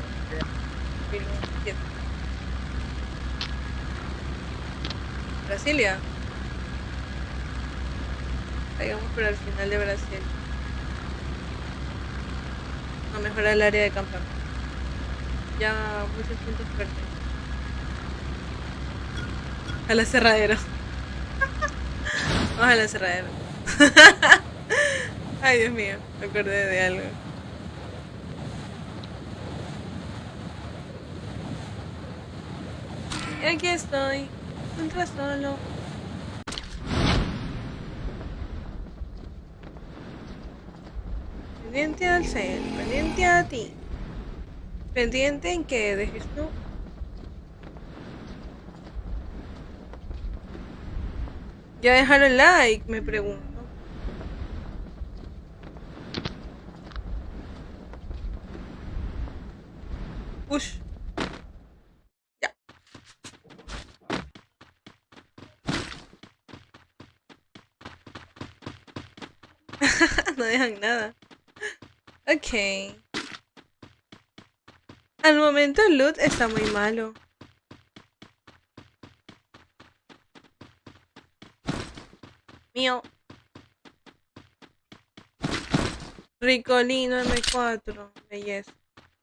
Brasilia. Caigamos por el final de Brasil. No mejora el área de campamento. Ya muchos puntos fuertes. A la cerradera. Vamos a la cerradera. Ay, Dios mío, me acordé de algo. Y aquí estoy, ultra solo. Pendiente al cel, pendiente a ti. Pendiente en que dejes tú. Ya dejaron like, me pregunto. Push. Ya. No dejan nada. Ok. Al momento el loot está muy malo. Mío. Ricolino M4. Belleza.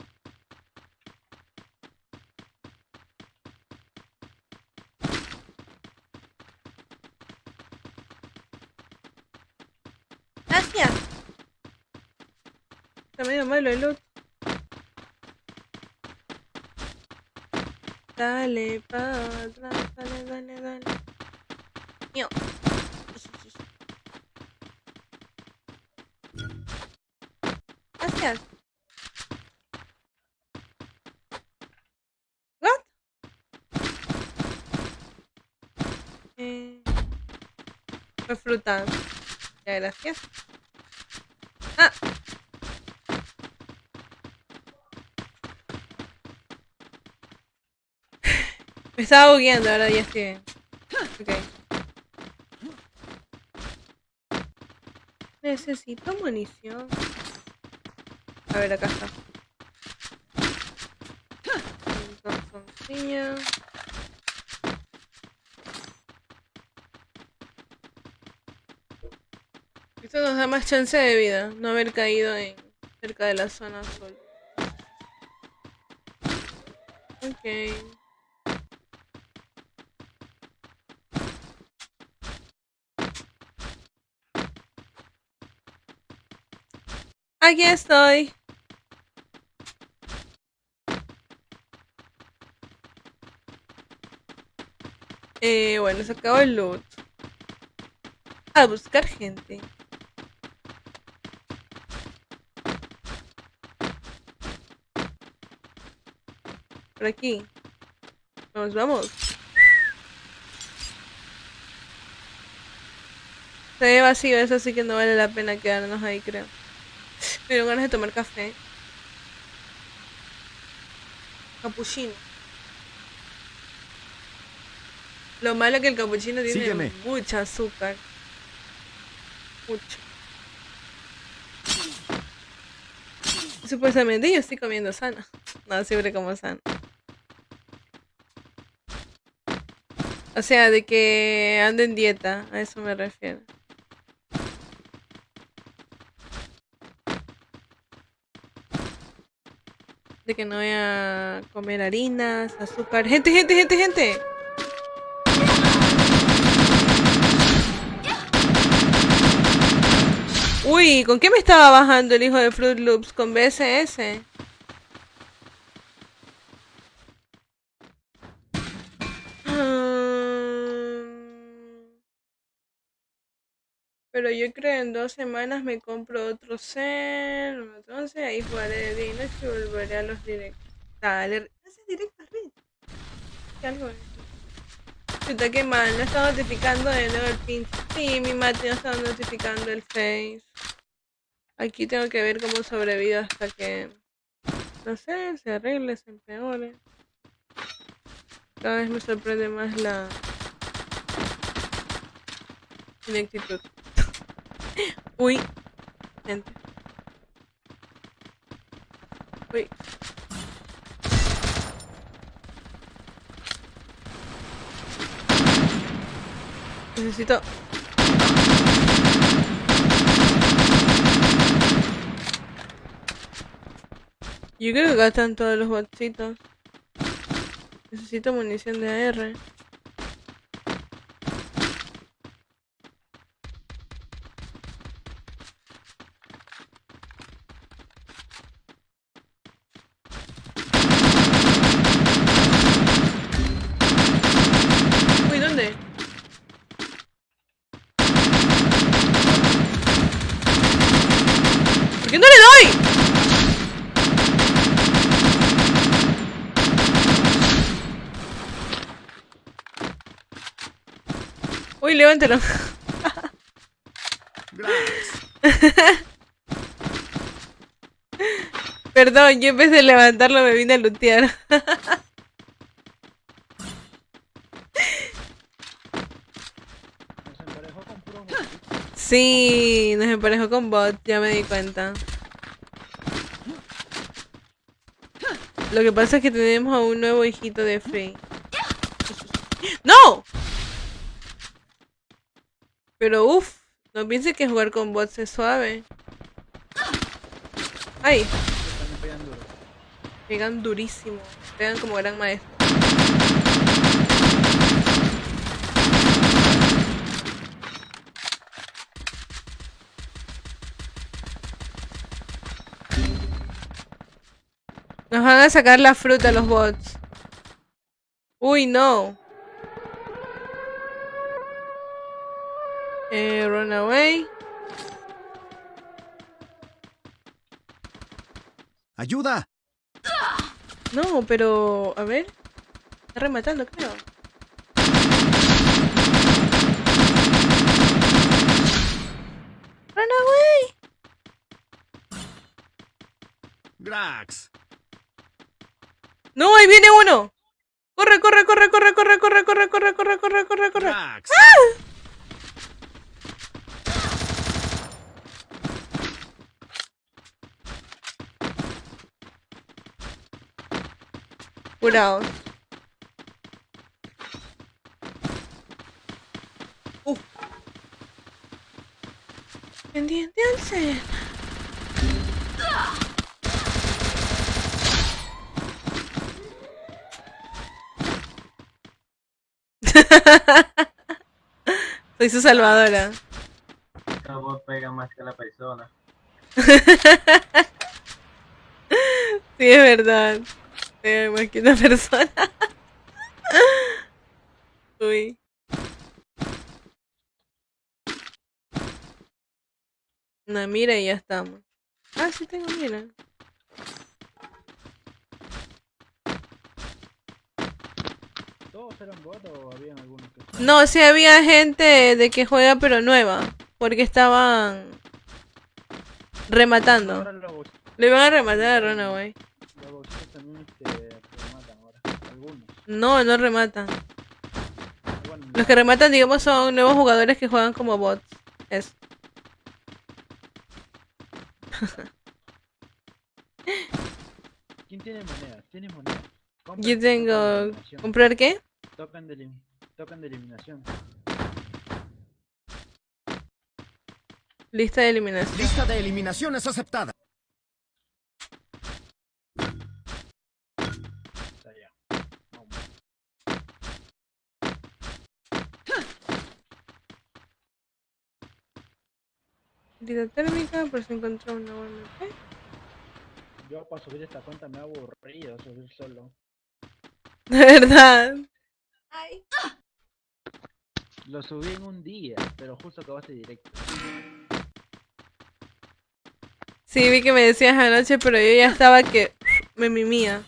Gracias. Está medio malo el loot. Dale pa' atrás, dale. Mío. Gracias. What? Fue fruta. Ya, gracias. Ah. Me estaba bugueando, ahora ya estoy bien. Ok. Necesito munición. A ver, acá está. Sencilla. Esto nos da más chance de vida, no haber caído en cerca de la zona azul. Ok. Aquí estoy. Bueno, se acabó el loot. A buscar gente. Por aquí. Vamos. Se ve vacío eso, así que no vale la pena quedarnos ahí, creo. Me dieron ganas de tomar café. Capuchino. Lo malo es que el capuchino tiene Sígueme. mucha azúcar. Mucho. Supuestamente yo estoy comiendo sano. No, siempre como sano. O sea, de que ando en dieta, a eso me refiero. De que no voy a comer harinas, azúcar. ¡Gente! Uy, ¿con qué me estaba bajando el hijo de Fruit Loops? ¿Con BSS? Pero yo creo en 2 semanas me compro otro cel. Entonces ahí jugaré de día y noche y volveré a los directos. Dale, haces directo, Rich. ¿Qué algo es? Chuta, qué mal, no está notificando de nuevo el pin. Sí, mi mate no está notificando el face. Aquí tengo que ver cómo sobrevivo hasta que, no sé, se arregle, se empeore. Cada vez me sorprende más la ineptitud. Uy, gente. Uy. Necesito... Yo creo que acá están todos los botsitos. Necesito munición de AR. Uy, ¿dónde? ¿Por qué no le doy? Uy, levántalo. Perdón, yo en vez de levantarlo me vine a lootear. Sí, nos emparejó con bot, ya me di cuenta. Lo que pasa es que tenemos a un nuevo hijito de Frey. ¡No! Pero uff, no pienses que jugar con bots es suave. ¡Ay! También pegan duro. Pegan durísimo. Pegan como gran maestro. Nos van a sacar la fruta los bots. Uy, no. Run away. ¡Ayuda! No, pero... A ver. Está rematando, creo. Run away. Grax. No, ahí viene uno. Corre, corre, corre, corre, corre, corre, corre, corre, corre, corre, corre, corre. Grax. Curado. Pendiente al ser. Soy su salvadora. Esta voz pega más que la persona. Sí, es verdad. Más que una persona. Uy. Una mira y ya estamos. Ah, sí tengo mira. ¿Todos eran bot o habían algunos que...? No, sí había gente de que juega pero nueva. Porque estaban rematando. Ahora los bots Le van a rematar a Runaway. también rematan ahora. Algunos. No, no rematan. Bueno, Los que rematan, digamos, son nuevos jugadores que juegan como bots. Eso. ¿quién tiene monedas? ¿Tienes monedas? Yo tengo... ¿Comprar qué? Tocan de eliminación. Lista de eliminación. Lista de eliminaciones aceptada. Está ya. Vamos. Herida térmica, por si encontró una UMP. Yo para subir esta cuenta me he aburrido subir solo. De verdad. Ay. Lo subí en un día, pero justo acabaste directo. Sí, vi que me decías anoche, pero yo ya estaba que me mimía.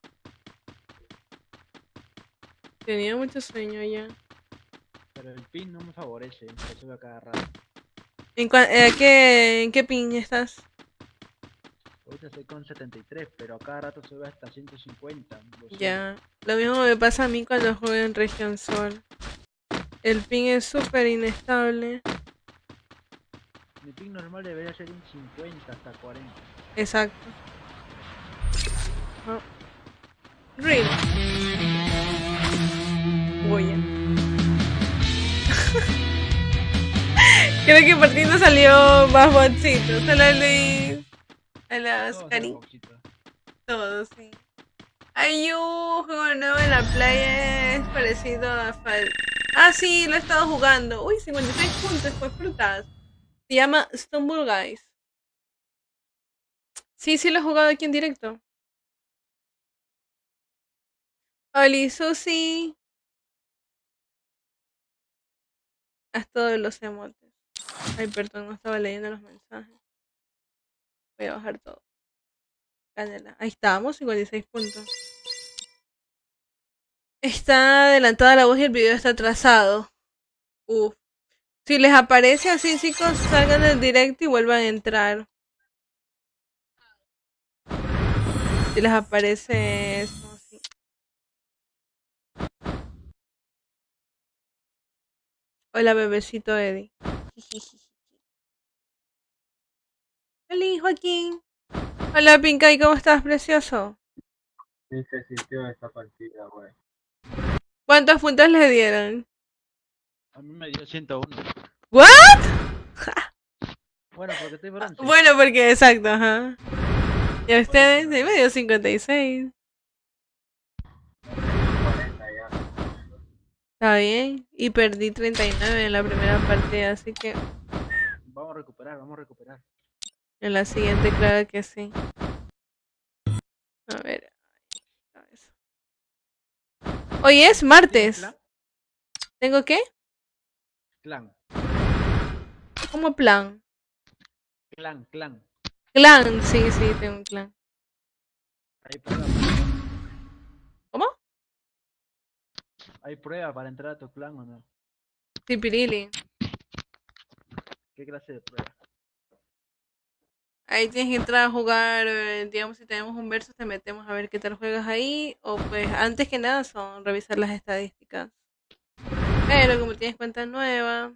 Tenía mucho sueño ya. Pero el pin no me favorece, lo sube a cada rato. ¿En qué pin estás? Ahorita estoy con 73, pero a cada rato sube hasta 150. Lo sube. Ya. Lo mismo me pasa a mí cuando juego en Región Sol. El ping es súper inestable. Mi ping normal debería ser un 50 hasta 40. Exacto. Oh. Really. Oye. Creo que por ti no salió más botcitos. Hola Luis. Hola Todos Oscari. son boxitos. Todos, sí. Hay un juego nuevo en la playa, es parecido a Ah, sí, lo he estado jugando. Uy, 56 puntos, pues frutas. Se llama Stumble Guys. Sí, sí lo he jugado aquí en directo. Oli, Susi. Haz todos los emotes. Ay, perdón, no estaba leyendo los mensajes. Voy a bajar todo. Canela. Ahí estamos, 56 puntos. Está adelantada la voz y el video está atrasado. Uf. Si les aparece así, chicos, salgan del directo y vuelvan a entrar. Si les aparece eso, sí. Hola, bebecito Eddie. Hola, Joaquín. Hola, Pincay, ¿cómo estás, precioso? Sí se sintió esta partida, güey. ¿Cuántos puntos le dieron? A mí me dio 101. ¿What? Bueno, porque estoy bronce. Bueno, porque exacto, ajá. ¿Y a ustedes? eso. Sí, me dio 56. 40 ya. Está bien. Y perdí 39 en la primera partida, así que Vamos a recuperar, vamos a recuperar. en la siguiente, claro que sí. A ver. Hoy es ¿Tienes martes. clan? ¿Tengo qué? Clan. ¿Cómo plan? Clan. Clan, sí, sí, tengo un clan. Hay prueba, ¿Cómo? hay prueba para entrar a tu clan o no. Sí, Pirili. ¿Qué clase de prueba? Ahí tienes que entrar a jugar, digamos, si tenemos un verso, te metemos a ver qué tal juegas ahí. O pues, antes que nada, son revisar las estadísticas. Pero como tienes cuenta nueva,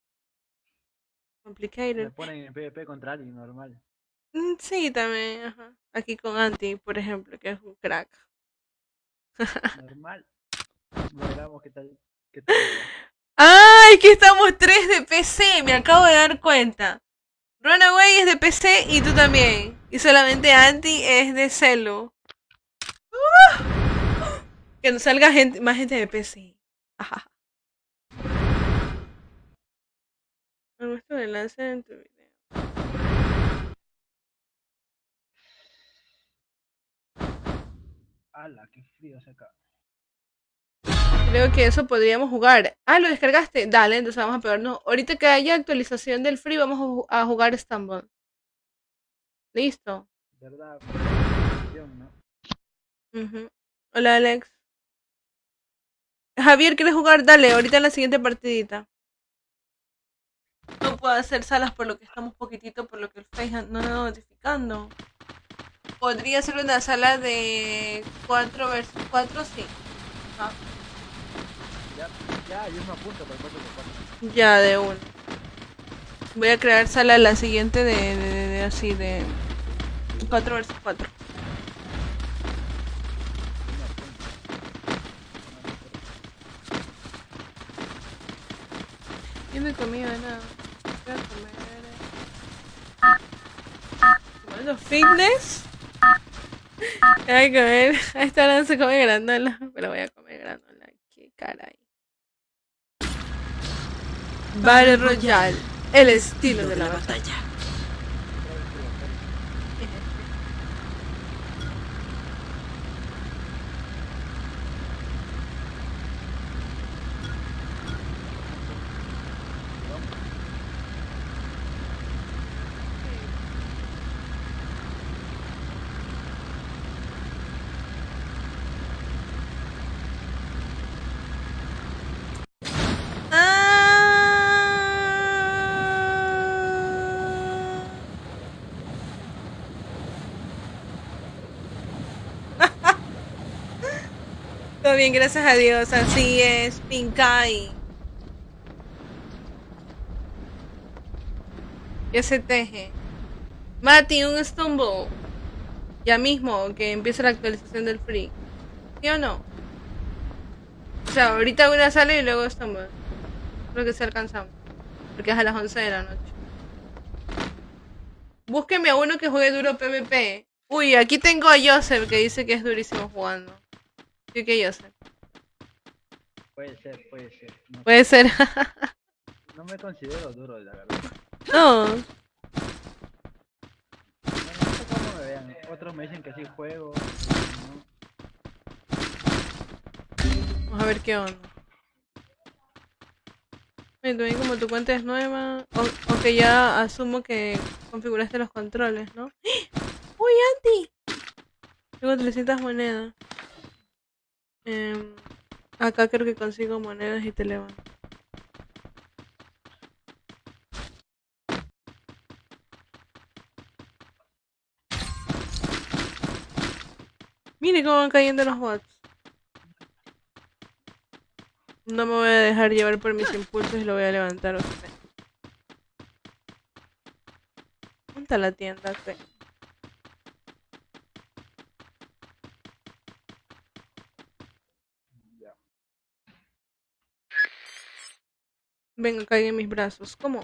Me complicated. ponen en PvP contra alguien normal. Sí, también, ajá. Aquí con Anti, por ejemplo, que es un crack. Normal. Veremos qué tal le va. ¡Ay, que estamos 3 de PC! Me acabo de dar cuenta. Runaway es de PC y tú también. Y solamente Anti es de celu. Que nos salga gente, más gente de PC. Ajá. Me muestra el enlace en tu video. ¡Hala, qué frío hace acá! Creo que eso podríamos jugar. Ah, ¿lo descargaste? Dale, entonces vamos a pegarnos. Ahorita que haya actualización del free, vamos a jugar Istanbul. Listo. ¿Verdad? ¿No? Ujú. Hola, Alex. Javier, ¿quieres jugar? Dale, ahorita en la siguiente partidita. No puedo hacer salas por lo que estamos poquitito, por lo que el Face no está notificando. Podría ser una sala de 4 versus 4, sí. Ah, Ya, yo me apunto para el 4x4. ya, de uno. Voy a crear sala la siguiente de así, de 4 versus 4. Yo no he comido nada. Voy a comer. Tomando fitness. Voy a comer. A esta hora no se come granola. Pero voy a comer granola. Qué caray. Battle Royale. El estilo de la batalla. Todo bien, gracias a Dios. Así es, Pinkai. Ya se teje. Mati, un stumble. Ya mismo que empiece la actualización del free. ¿Sí o no? O sea, ahorita una sale y luego stumble. Creo que se alcanzamos. Porque es a las 11 de la noche. Búsqueme a uno que juegue duro PvP. Uy, aquí tengo a Joseph que dice que es durísimo jugando. Sí que Joseph. Puede ser. No, Puede ser. no me considero duro, la verdad. No. No sé cómo me vean. Otros me dicen que sí juego. No. Vamos a ver qué onda. Oye, también como tu cuenta es nueva, o que ya asumo que configuraste los controles, ¿no? ¡Uy, Anti! Tengo 300 monedas. Acá creo que consigo monedas y te levanto. Mire cómo van cayendo los bots. No me voy a dejar llevar por mis impulsos y lo voy a levantar a usted. está la tienda? Ok. Ya. Venga, caiga en mis brazos. ¿Cómo?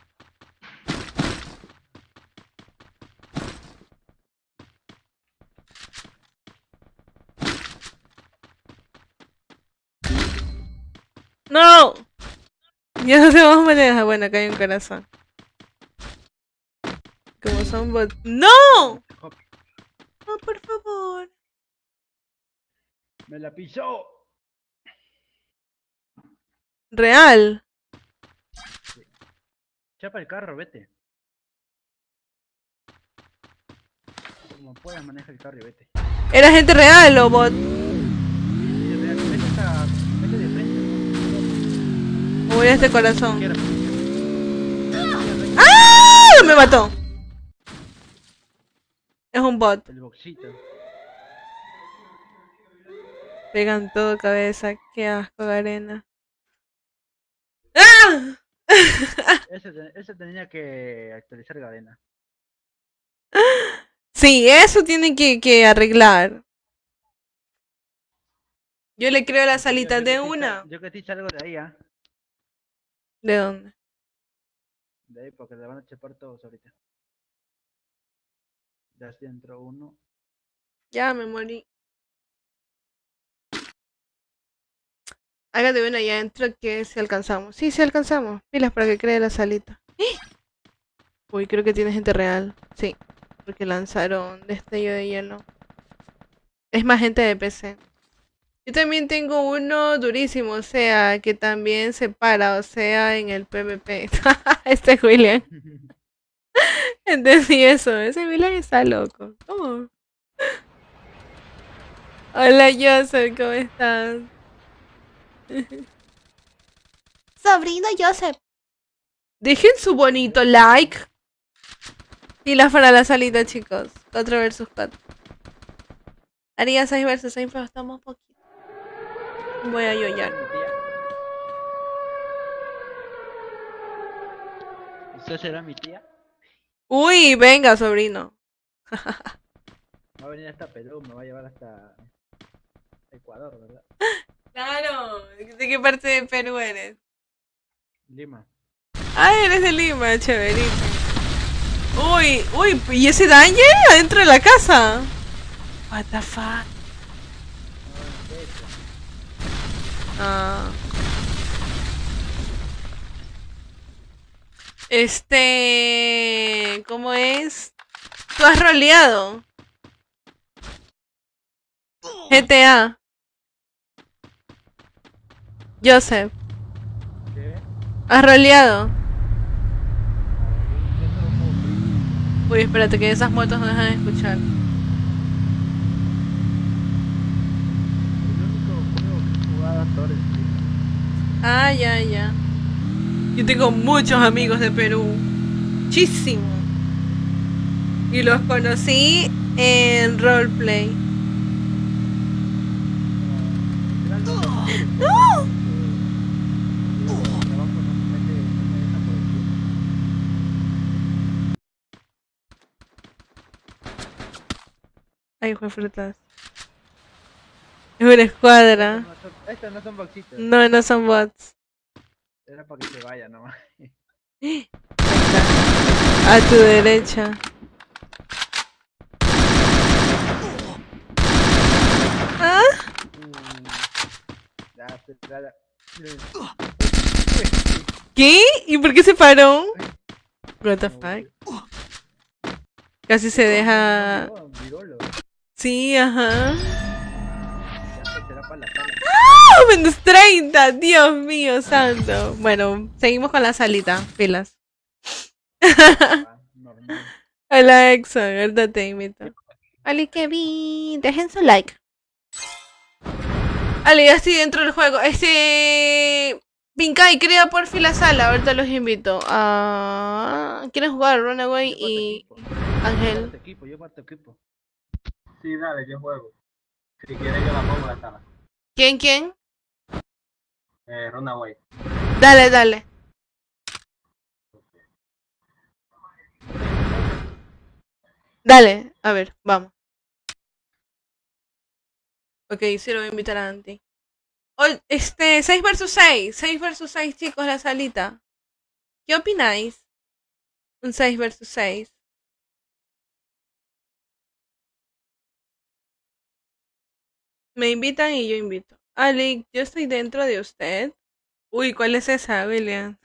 ¡No! Ya no sé más maneras. Bueno, acá hay un corazón. Como son bots. ¡No! Hop, No, por favor. ¡me la pisó! Real. Chapa el carro, vete. Como puedas, maneja el carro y vete. ¿Era gente real o bot? Sí, vete vete de frente. ¿O voy a este corazón? Izquierda. ¡Ah! Me mató. Es un bot. El boxito. Pegan todo cabeza. Qué asco de arena. ¡Ah! Ese tenía que actualizar la arena. Sí, eso tienen que arreglar. Yo le creo las alitas de una. Yo que te salgo de ahí, ¿ah? ¿De dónde? De ahí porque le van a chapar todos ahorita. Ya entró uno. Ya me morí. Hágate una ya adentro que si alcanzamos. Sí, sí alcanzamos. Pilas para que cree la salita. Uy, creo que tiene gente real. Sí, porque lanzaron destello de hielo. Es más gente de PC. Yo también tengo uno durísimo, o sea, que también se para, o sea, en el PvP. Este es William. Entendí eso. Ese William está loco. ¿Cómo? Hola, Joseph, ¿cómo estás? Sobrino Joseph. Dejen su bonito like. Pilas para la salida, chicos. 4 versus 4. Haría 6 versus 6, pero estamos poquito. Voy a yoyar. ¿Usted será mi tía? Uy, venga, sobrino. Va a venir hasta Perú, me va a llevar hasta Ecuador, ¿verdad? Claro. ¿De qué parte de Perú eres? Lima. Ah, eres de Lima, chéverísimo. Uy, uy, ¿y ese daño adentro de la casa? What the fuck. Ah. ¿Cómo es? ¿Tú has roleado? GTA. Joseph, ¿Qué? ¿has roleado? Uy, espérate que esas motos no dejan de escuchar. El único juego que he jugado hasta ahora es Lima. Ah, ya, ya. Yo tengo muchos amigos de Perú. Muchísimos. Y los conocí en roleplay. ¡No! Ay, fue frutas. Es una escuadra. Estos no son boxitos. No, no son bots. Era para que se vaya nomás. A tu derecha. ¿Ah? ¿Qué? ¿Y por qué se paró? What the fuck. Casi se deja. Sí, ajá. ¡Ah! Menos 30, Dios mío santo. Bueno, seguimos con la salita, pilas. Hola Exo, ahorita te invito. Hola Kevin, dejen su like. Ale, ya estoy dentro del juego. Pinkai, crea por fin la sala, ahorita los invito. ¿Quieren jugar Runaway y Ángel? Yo parto equipo. Sí, dale, yo juego. Si quieres yo la pongo en la sala. ¿Quién? Runaway. Dale. Dale, a ver, vamos. Ok, sí lo voy a invitar a Anti. 6 versus 6. 6 versus 6, chicos, la salita. ¿Qué opináis? Un 6 versus 6. Me invitan y yo invito. Ali, yo estoy dentro de usted. Uy, ¿cuál es esa, William?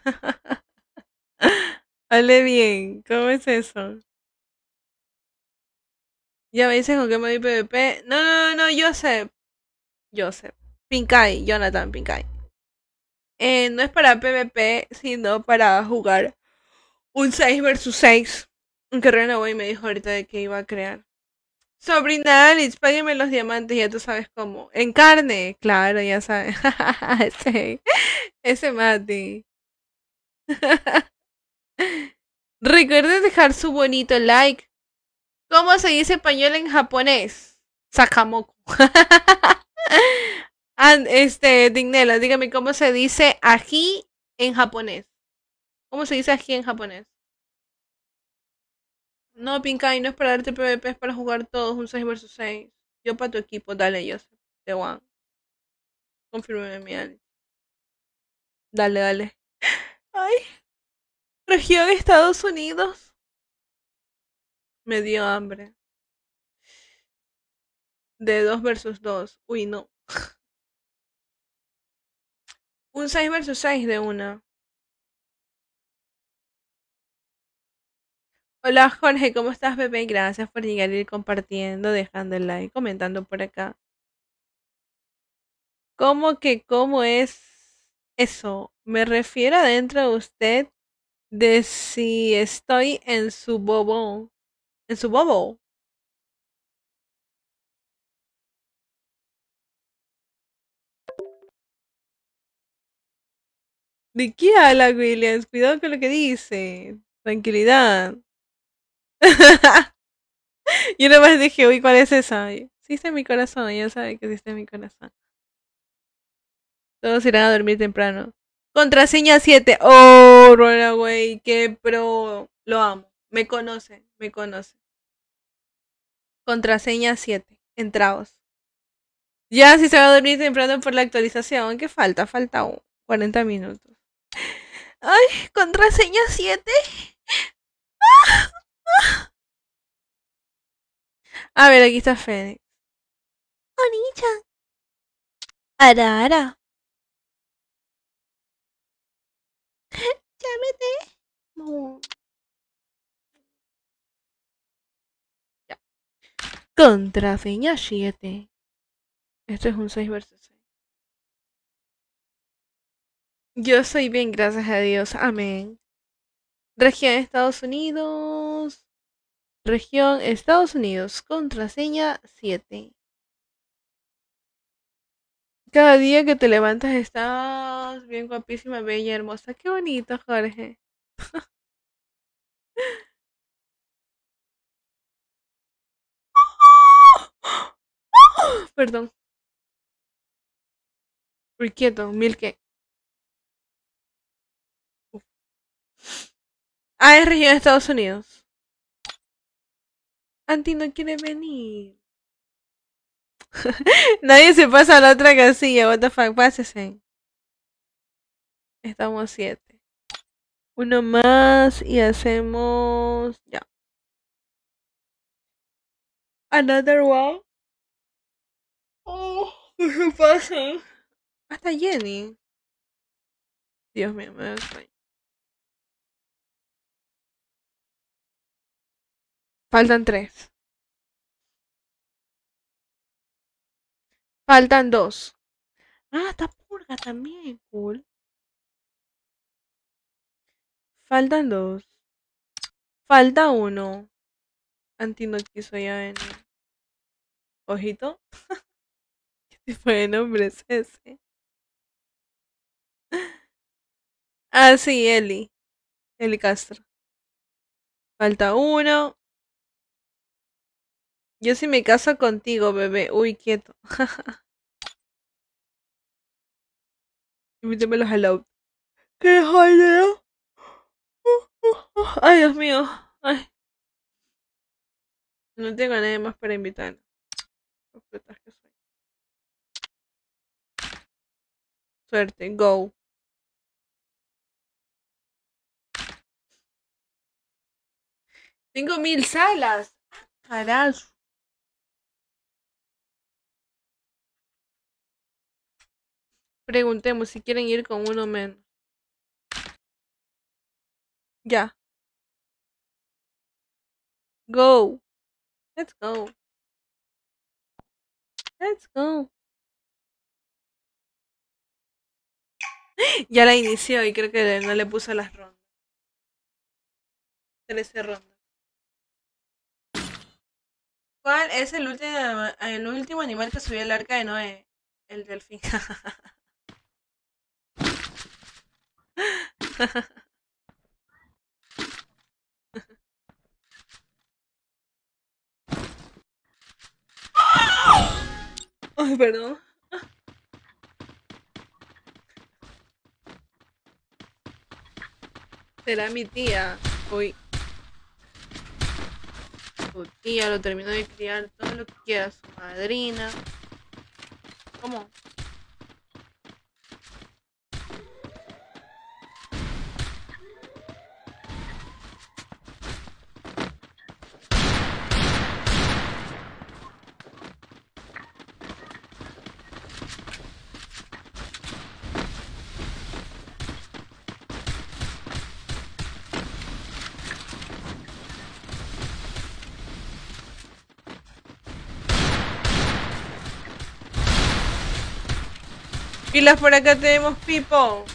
Hable bien, ¿cómo es eso? Ya me dicen con qué me doy PvP. No, no, no, Joseph. Joseph. Pinkai, Jonathan Pinkai. No es para PvP, sino para jugar un 6 versus 6. Que Renaway me dijo ahorita de que iba a crear. Sobrina Alice, págueme los diamantes, ya tú sabes cómo. En carne, claro, ya sabes. ese Mati. Recuerden dejar su bonito like. ¿Cómo se dice pañuelo en japonés? Sakamoku. Dignela, dígame cómo se dice ají en japonés. ¿Cómo se dice ají en japonés? No, Pinkai, no es para darte PvP, es para jugar todos un 6 versus 6. Yo para tu equipo, dale, yo de one. Confírmeme mi alma. Dale, dale. Ay, región Estados Unidos. Me dio hambre. De 2 versus 2. Uy, no. Un 6 versus 6 de una. Hola Jorge, ¿cómo estás, bebé? Gracias por llegar y ir compartiendo, dejando el like, comentando por acá. ¿Cómo es eso? Me refiero adentro de usted de si estoy en su bobo. ¿En su bobo? ¿De qué habla, Williams? Cuidado con lo que dice. Tranquilidad. Yo nada más dije, uy, ¿cuál es esa? Sí está en mi corazón, ya sabe que sí está en mi corazón. Todos irán a dormir temprano. Contraseña 7. Oh, Runaway, qué pro. Lo amo. Me conoce, me conoce. Contraseña 7. Entraos. Ya si se va a dormir temprano por la actualización. ¿Qué falta? Falta 40 minutos. Ay, contraseña 7. A ver, aquí está Fénix. Oni-chan. Ara, ara. Llámete. No. Ya. Contraseña 7. Esto es un 6 versus 6. Yo soy bien, gracias a Dios. Amén. Región Estados Unidos. Región Estados Unidos. Contraseña 7. Cada día que te levantas estás bien guapísima, bella, hermosa. Qué bonito, Jorge. Perdón. Muy quieto, mil que. Ah, es región de Estados Unidos. Anti no quiere venir. Nadie se pasa a la otra casilla. What the fuck, pásese. Estamos 7. Uno más y hacemos. Ya. Another one. Oh, ¿qué se pasa? Hasta Jenny. Dios mío, me da sueño. Faltan 3. Faltan 2. Ah, está purga también, cool. Faltan 2. Falta 1. Anti no quiso ya venir. Ojito. ¿Qué tipo de nombre es ese? Ah, sí, Eli. Eli Castro. Falta 1. Yo sí me caso contigo, bebé. Uy, quieto. Invítame los hello. ¿Qué joder? Ay, Dios mío. Ay. No tengo a nadie más para invitar. Suerte, go. Tengo 1000 salas. Carajo. Preguntemos si quieren ir con uno menos. Ya. Go. Let's go. Let's go. Ya la inició y creo que no le puso las rondas. 13 rondas. ¿Cuál es el último animal que subió al arca de Noé? El delfín. Ay, perdón. Será mi tía. Uy. Su tía lo terminó de criar todo lo que quiera. Su madrina. ¿Cómo? Pilas, por acá tenemos Pipo.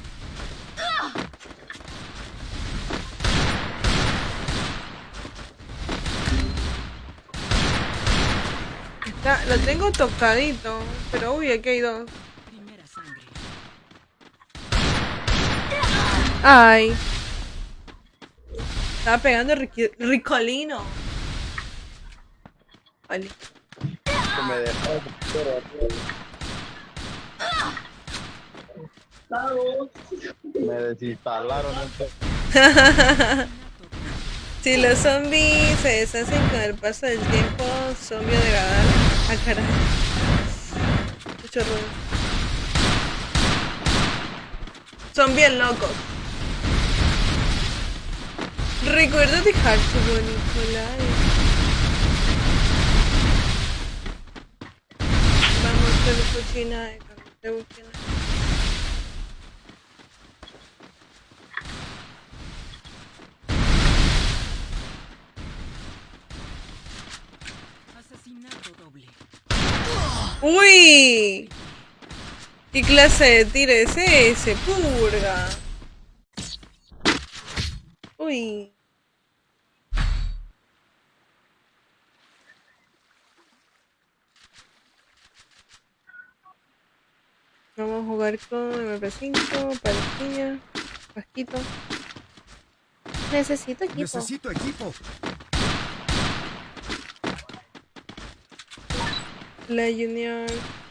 Lo tengo tocadito, pero uy, aquí hay dos. Ay. Estaba pegando Ricolino. Vale. Me dejó. Me desinstalaron Si los zombies se deshacen con el paso del tiempo, son biodegradables. Ah, caray. Mucho ruido. Son bien locos. Recuerda dejar su bonito like. Vamos con la cocina de te busquen. ¡Uy! ¿Qué clase de tiro es ese? ¡Purga! ¡Uy! Vamos a jugar con MP5, paletilla, casquito. Necesito equipo. Necesito equipo. La Junior.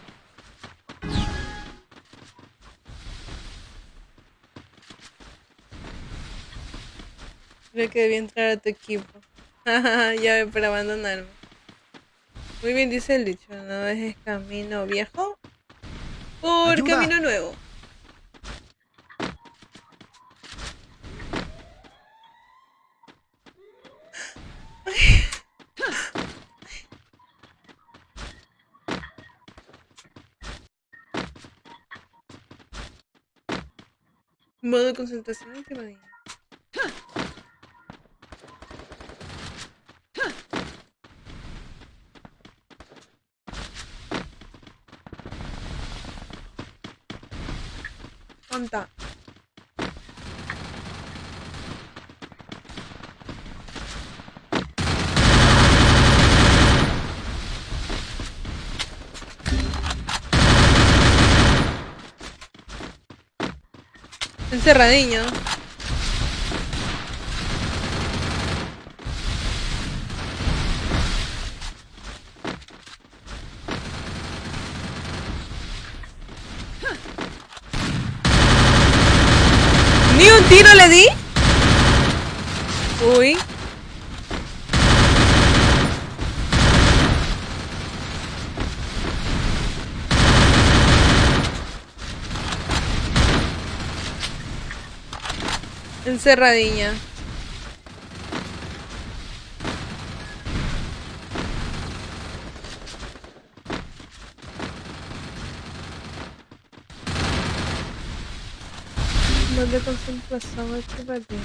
Creo que debía entrar a tu equipo. Ya ve para abandonarme. Muy bien dice el dicho, no dejes camino viejo por ¡Ayuda! camino nuevo. Modo de concentración activado. Conta. Encerradiño. ¿Ni un tiro le di? Uy. Encerradiña. ¿Dónde concentración este partido?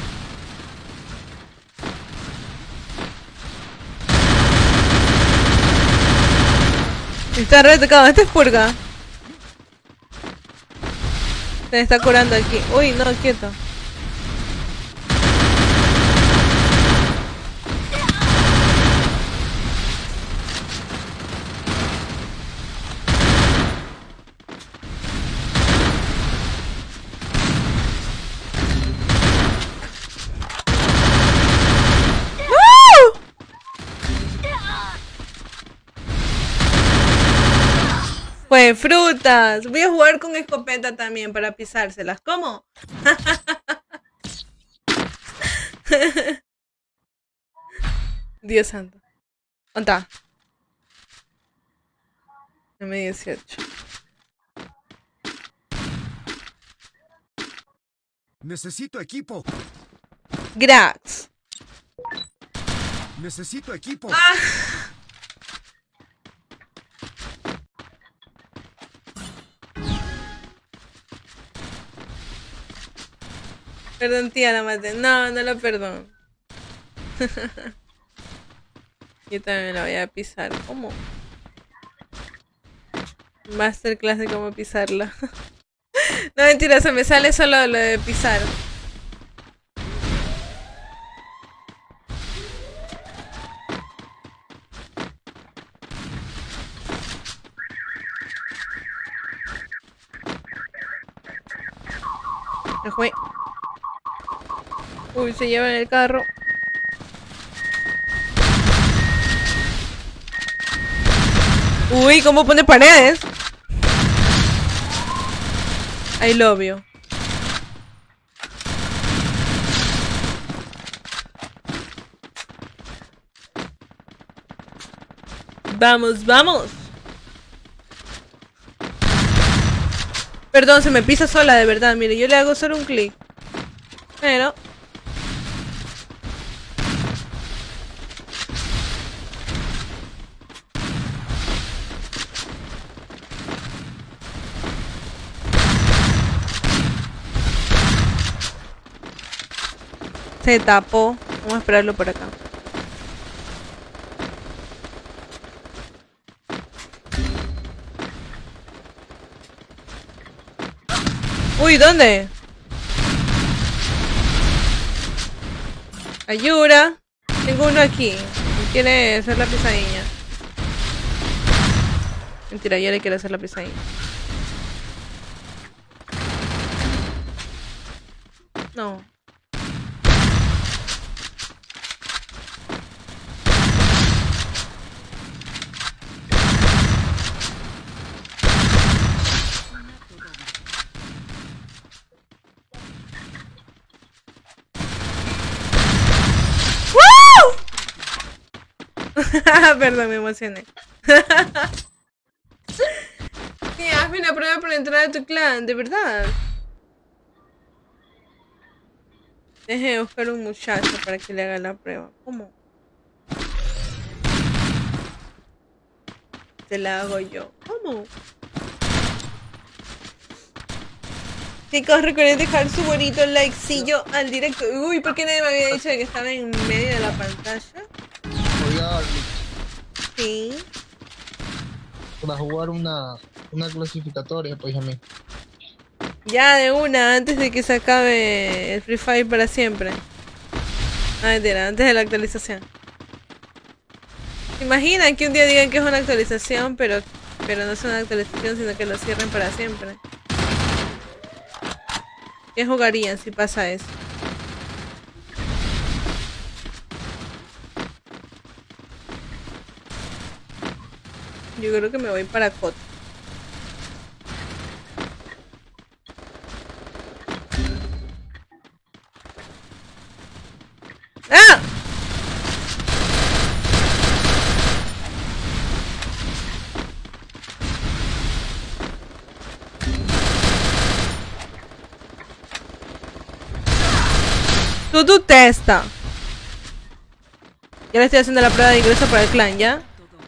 Está retocado, este es purga. Se está curando aquí. Uy, no, quieto. Pues frutas. Voy a jugar con escopeta también para pisárselas. ¿Cómo? Dios santo. ¿Dónde está? M18. Necesito equipo. Grax. Necesito equipo. Ah. Perdón, tía, la maté. No, no la perdono. Yo también la voy a pisar. ¿Cómo? Masterclass de cómo pisarla. No, mentira, se me sale solo lo de pisar. Se fue. Uy, se lleva en el carro. Uy, ¿cómo pone paredes? I love you. Vamos, vamos. Perdón, se me pisa sola, de verdad. Mire, yo le hago solo un clic. Pero... se tapó. Vamos a esperarlo por acá. Uy, ¿dónde? Ayura. Tengo uno aquí. Quiere hacer la pisadilla. Mentira, yo le quiero hacer la pisadilla. No. Perdón, me emocioné. Sí, hazme una prueba para entrar a tu clan, de verdad. Deje de buscar un muchacho para que le haga la prueba. ¿Cómo? Te la hago yo. ¿Cómo? Chicos, recuerden dejar su bonito likecillo al directo. Uy, ¿por qué nadie me había dicho que estaba en medio de la pantalla? Oiga, Sí. para jugar una clasificatoria, pues a mí. Ya de una, antes de que se acabe el Free Fire para siempre. Ah, mentira, antes de la actualización. ¿Se imaginan que un día digan que es una actualización, pero no es una actualización, sino que lo cierren para siempre? ¿Qué jugarían si pasa eso? Yo creo que me voy para COD. ¡Ah! Tú testa. Ya le estoy haciendo la prueba de ingreso para el clan, ¿ya?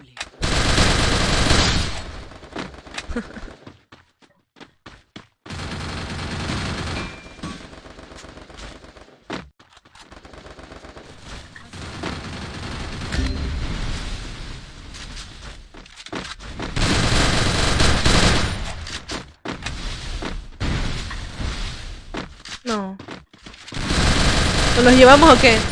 No. ¿Nos los llevamos o qué?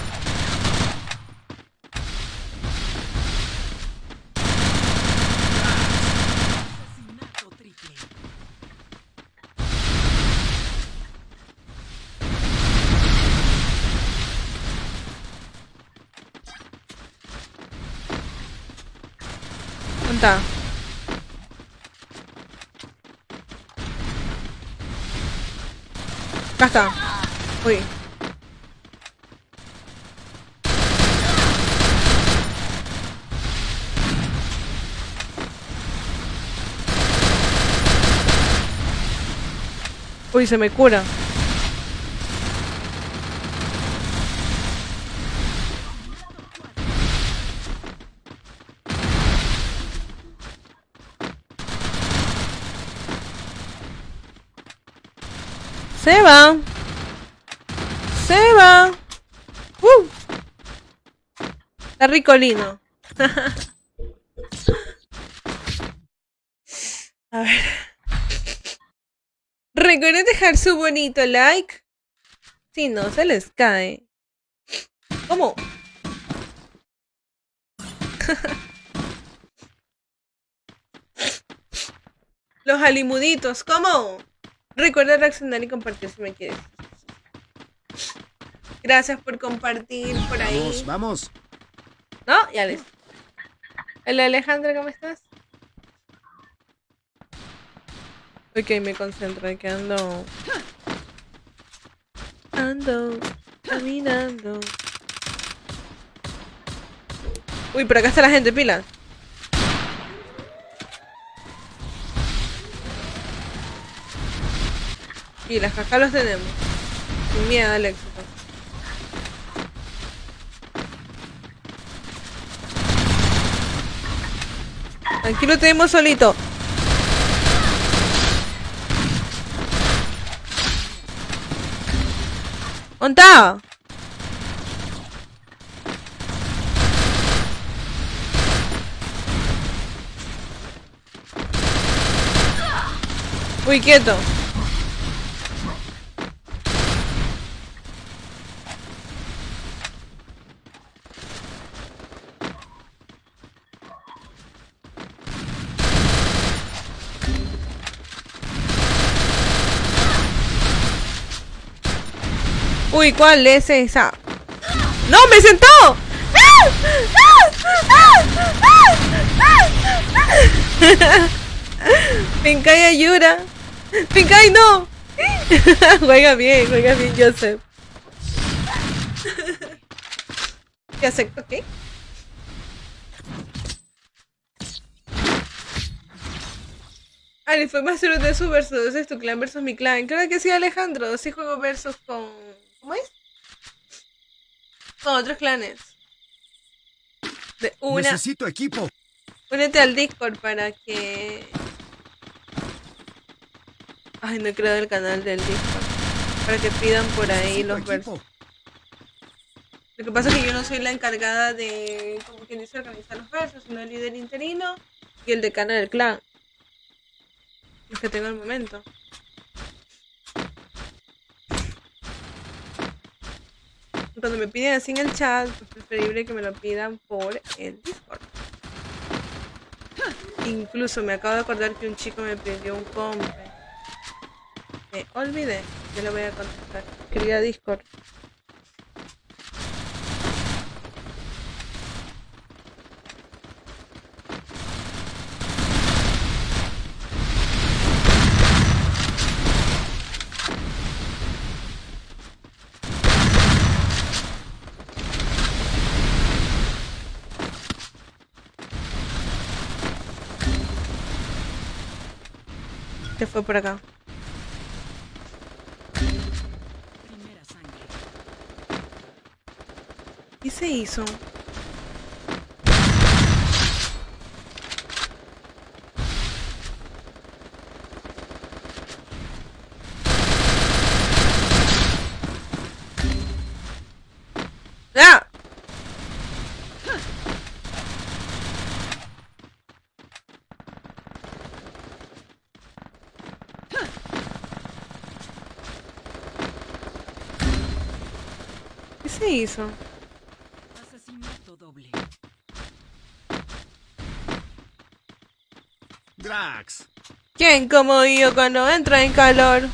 ¿Dónde está? Acá está. Uy. Uy, se me cura. Se va. Se va. Está ricolino. A ver. Recuerden dejar su bonito like. Si no, se les cae. ¿Cómo? Los alimuditos, ¿cómo? Recuerda reaccionar y compartir si me quieres. Gracias por compartir por ahí. Vamos, vamos. No, ya les. Hola Alejandra, ¿cómo estás? Ok, me concentro, que ando caminando. Uy, por acá está la gente, pila. Y las cajas los tenemos. Sin miedo al éxito. Aquí lo tenemos solito. ¿Dónde está? Uy, quieto. Uy, ¿cuál es esa? ¡No, me sentó! Pinkai ayuda. Pinkai no. Juega bien, Joseph. ¿Qué acepto qué? Ale, fue más solo de su versus, es tu clan versus mi clan. Creo que sí, Alejandro. Sí juego versus con... ¿Cómo es? Con otros clanes. De una... Necesito equipo. Únete al Discord para que... Ay, no he creado el canal del Discord. Para que pidan por ahí Necesito los versos. equipo. Lo que pasa es que yo no soy la encargada de, como quien dice, organizar los versos, sino el líder interino y el decano del clan. Los que tengo al momento. Cuando me piden así en el chat, es preferible que me lo pidan por el Discord. Incluso me acabo de acordar que un chico me pidió un compre. Me olvidé, yo le voy a contestar. Quería Discord. ¿Qué fue por acá? se hizo? ¡Ah! ¿Qué se hizo? Asesinato doble. Drax. ¿Quién como yo cuando entra en calor?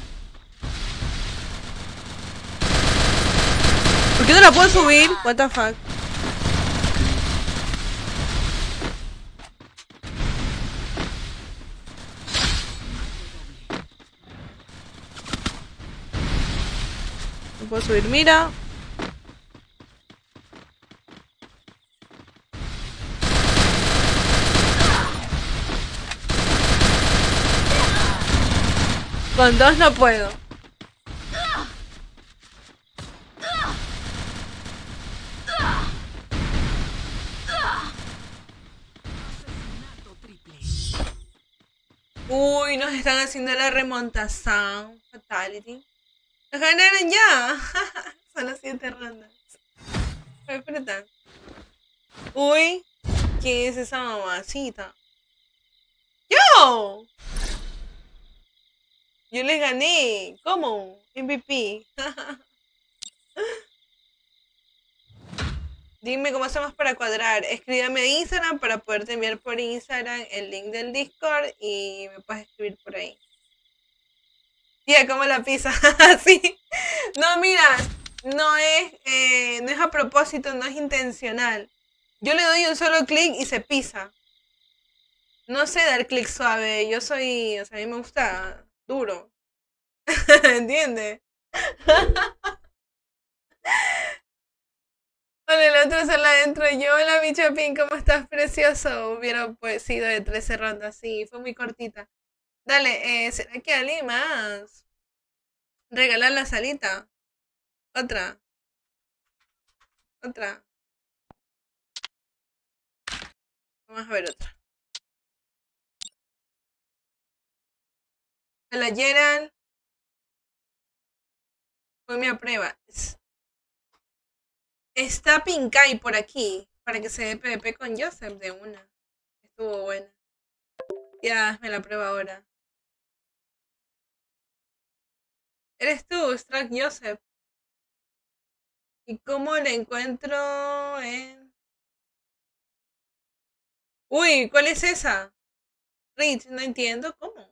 ¿Por qué no la puedo subir? What the fuck? No puedo subir, mira. Con dos no puedo. Asesinato triple. Uy, nos están haciendo la remontación. Fatality. ¡Nos ganaron ya! Son las 7 rondas. Espérate. Uy, ¿quién es esa mamacita? ¡Yo! Yo les gané. ¿Cómo? MVP. Dime cómo hacemos para cuadrar. Escríbeme a Instagram para poderte enviar por Instagram el link del Discord y me puedes escribir por ahí. Tía, como la pizza. Sí. No, mira, no es a propósito, no es intencional. Yo le doy un solo clic y se pisa. No sé dar clic suave. Yo soy, o sea, a mí me gusta duro. ¿Entiendes? Hola, el otro solo adentro. Yo, hola, mi chapín, ¿cómo estás? Precioso. Hubiera pues sido de 13 rondas, sí, fue muy cortita. Dale, ¿será que alguien más? Regalar la salita. Otra. Otra. Vamos a ver otra. Hola, Gerald. Fue mi prueba. Está Pinkai por aquí. Para que se dé PvP con Joseph de una. Estuvo buena. Ya, hazme la prueba ahora. Eres tú, Strack Joseph. ¿Y cómo la encuentro en...? Uy, ¿cuál es esa? Rich, no entiendo cómo.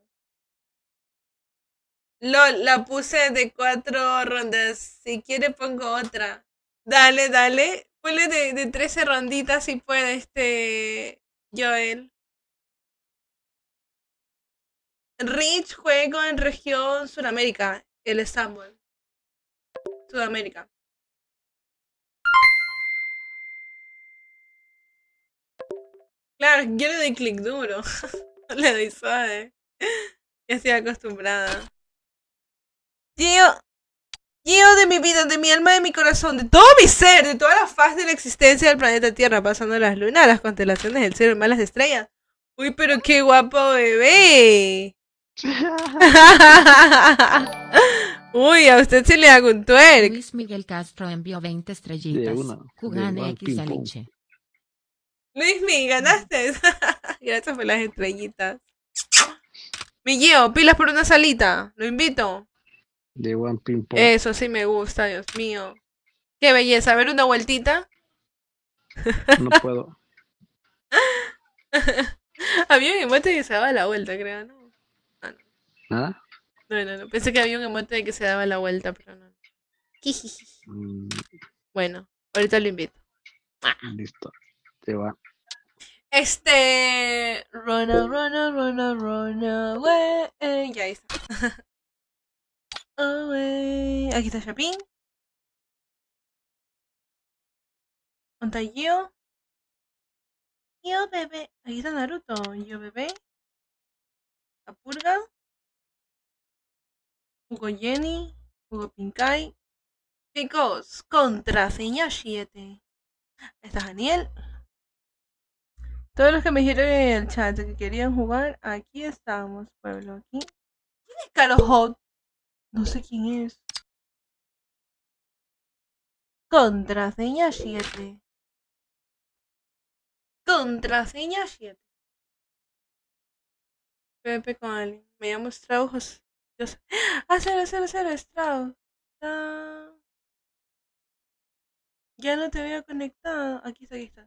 LOL, la puse de 4 rondas. Si quiere pongo otra. Dale, dale. Ponle de 13 ronditas si puede Joel. Rich juego en región Sudamérica. El Estambul. Sudamérica. Claro, yo le doy clic duro. No le doy suave. Ya estoy acostumbrada. Tío de mi vida, de mi alma, de mi corazón, de todo mi ser, de toda la faz de la existencia del planeta Tierra, pasando las lunas, las constelaciones del cielo y malas estrellas. Uy, pero qué guapo bebé. Uy, a usted se le hago un twerk. Luis Miguel Castro envió 20 De estrellitas. una. Jugane de X ping pong. Aliche. Luismi, ganaste. Gracias por las estrellitas. Mi Gio, pilas por una salita. Lo invito. De One Ping Pong. Eso sí me gusta, Dios mío. Qué belleza. A ver una vueltita. No puedo. Había un emote que se daba la vuelta, creo, ¿no? Ah, ¿Nada? no. Pensé que había un emote de que se daba la vuelta, pero no. Mm, Bueno, ahorita lo invito. listo. Te va. Run away. Ya ahí está. Away. Aquí está Chapín. ¿Dónde está Gio? Gio, bebé. Aquí está Naruto. Gio, bebé. La purga. Hugo Jenny. Hugo Pinkai. Chicos, contraseña 7. Ahí está Daniel. Todos los que me dijeron en el chat que querían jugar, aquí estamos, pueblo. Aquí. ¿Quién es Caro Hot? No sé quién es. Contraseña 7. Contraseña 7. PvP con alguien. Me llamo Strauss. Yo sé. Ah, 000 Strauss. Ah, ya no te veo conectado. Aquí está, aquí está.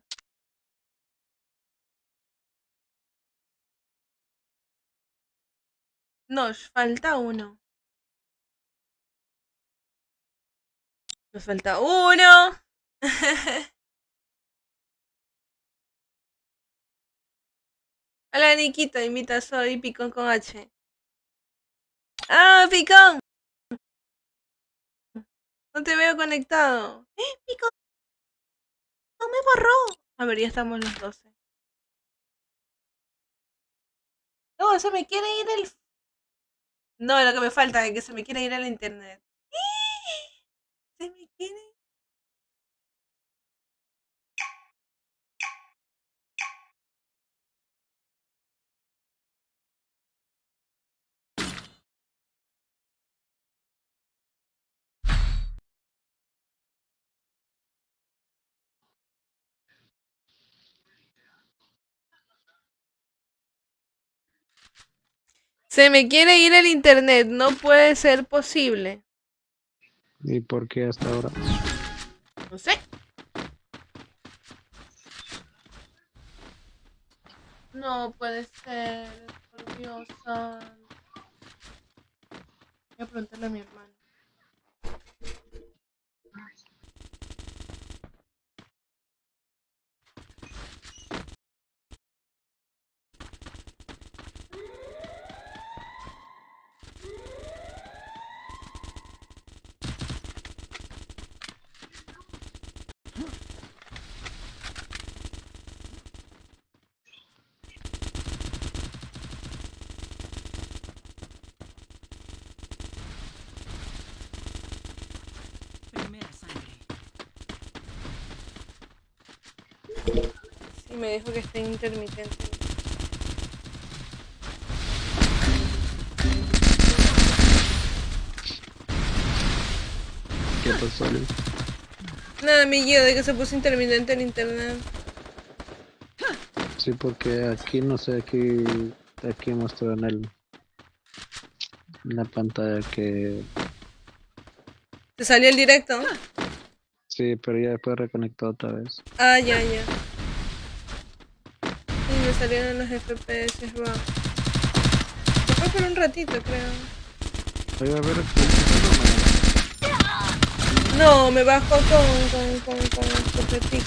Nos falta uno. Nos falta uno. Hola, Nikito. Invita, soy Picón con H. ¡Ah, Picón! No te veo conectado. Picón. No me borró. A ver, ya estamos los 12. No, se me quiere ir el... No, lo que me falta es que se me quiere ir al internet. Se me quiere... Se me quiere ir el internet. No puede ser posible. ¿Y por qué hasta ahora? No sé. No puede ser. Por Dios santo. Voy a preguntarle a mi hermano. Primera sangre. Sí, me dijo que está intermitente. ¿Qué pasó, Luis? Nada, mi Gio, de que se puso intermitente el internet. Sí, porque aquí, no sé, aquí mostró en la pantalla que... ¿Te salió el directo? Sí, pero ya después reconectó otra vez. Ah, ya. Sí, me salieron los FPS bajos. Fue por un ratito, creo. Oye, a ver, No, me bajó con Copetic.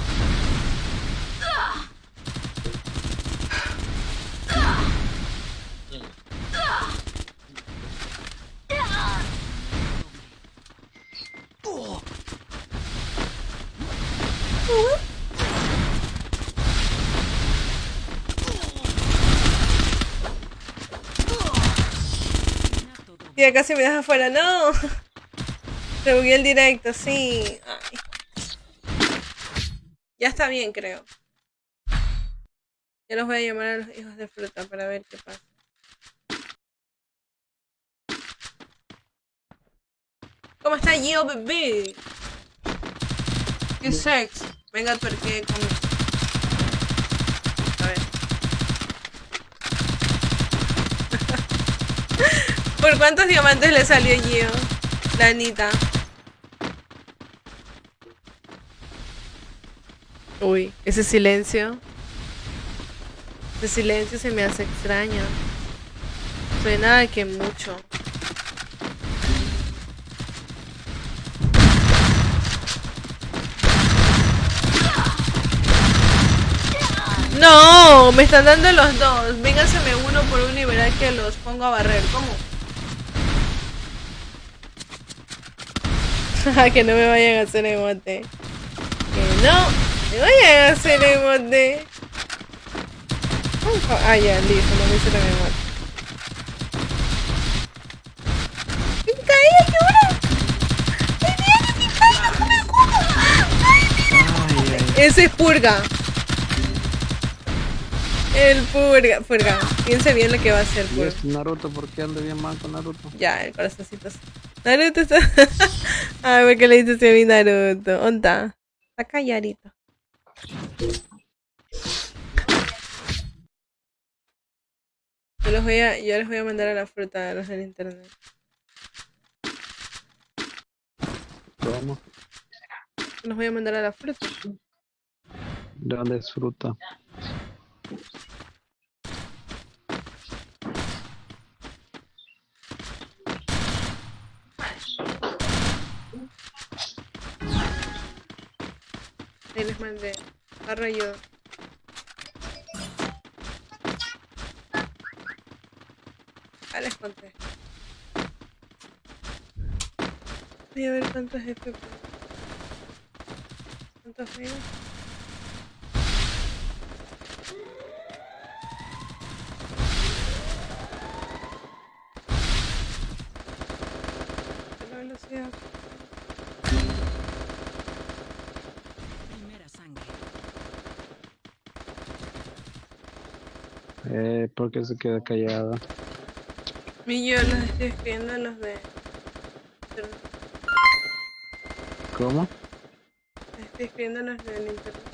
Asesinato doble. Tía, casi me deja afuera, no. Se bugueó el directo, sí. Ay. Ya está bien, creo. Ya los voy a llamar a los hijos de fruta para ver qué pasa. ¿Cómo está Gio, bebé? ¿Qué sex? Venga, porque conmigo. A ver. ¿Por cuántos diamantes le salió Gio? La Anita. Uy, ese silencio. Ese silencio se me hace extraño. Suena que mucho. No, me están dando los dos. Véngaseme uno por uno y verán que los pongo a barrer. ¿Cómo? Que no me vayan a hacer emote. Que no me vayan a hacer emote. Ah, ya, listo, no me hicieron emote. ¡Pincaya, llora! ¡Ay, viene, Pincaya, come el culo! ¡Ay, mira! Ese es Purga. El Purga. Piense bien lo que va a hacer Y Purga. este Naruto, ¿por qué anda bien mal con Naruto? Ya, el corazoncito. Naruto está... Ay, ¿por qué le dices a mi Naruto? ¿Dónde está? Está calladito. Yo les voy a mandar a la fruta a los del internet. ¿Cómo? Los voy a mandar a la fruta. ¿De dónde es fruta? Ahí les mandé. Agarro yo. Ah, les conté. Voy a ver cuántos FP. ¿Cuántos veo? La velocidad. Primera sangre. ¿Por qué se queda callada? Y yo los estoy escribiendo a los de... ¿Cómo? Estoy escribiendo a los del internet.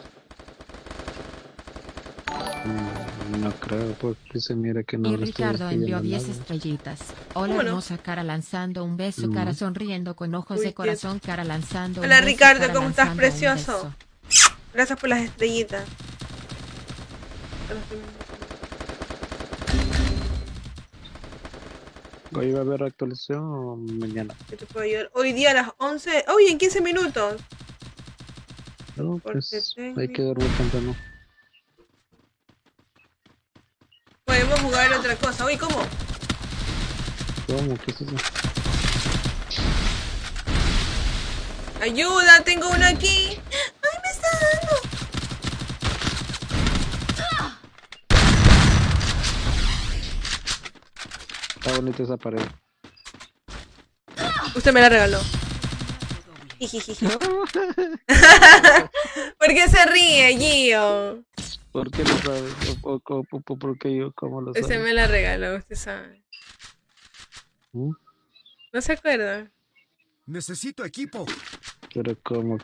No creo, porque se mira que no Y le estoy Ricardo envió escribiendo 10 nada. estrellitas. Hola, ¿Cómo no? hermosa cara lanzando un beso, cara sonriendo con ojos Uy, de corazón, cara lanzando un Hola, beso, Ricardo, cara ¿cómo estás, lanzando un precioso? beso. Gracias por las estrellitas. ¿Hoy va a haber actualización o mañana? ¿Qué te puedo ayudar? Hoy día a las 11. Uy, en 15 minutos. No, Porque pues tengo- hay que dormir temprano. Podemos jugar otra cosa. Uy, ¿cómo? ¿Cómo? ¿Qué es eso? Ayuda, tengo uno aquí. Ay, me está dando. Está bonita esa pared. Usted me la regaló. Jijijiji. ¿Por qué se ríe, Gio? ¿Por qué lo sabes? ¿Por qué yo? ¿Cómo lo Usted sabes? me la regaló, usted sabe. ¿Mm? ¿No se acuerda? Necesito equipo. Pero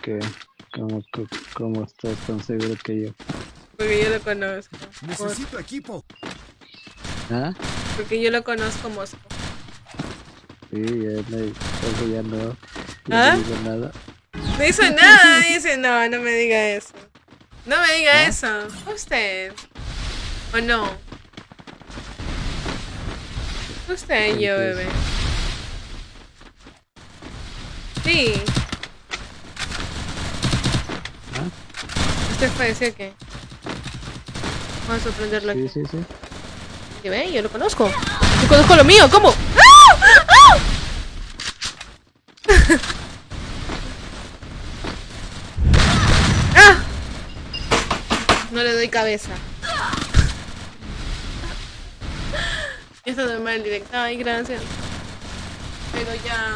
¿cómo estás tan seguro que yo? Porque yo lo conozco. Necesito equipo. ¿Ah? Porque yo lo conozco, Mosco. Sí, ya no. ¿Ah? No digo nada. No hizo nada, dice. No, no me diga eso. No me diga ¿Ah? eso. Usted. ¿O no? Usted y yo, Entonces- bebé. Sí. ¿Ah? ¿Usted fue decir qué? Vamos a sorprenderlo aquí. Sí. ¿Qué ve? Yo lo conozco. Yo conozco lo mío. ¿Cómo? ¡Ah! ¡Ah! ¡Ah! No le doy cabeza. Esto no es mal directo. Ay, gracias. Pero ya...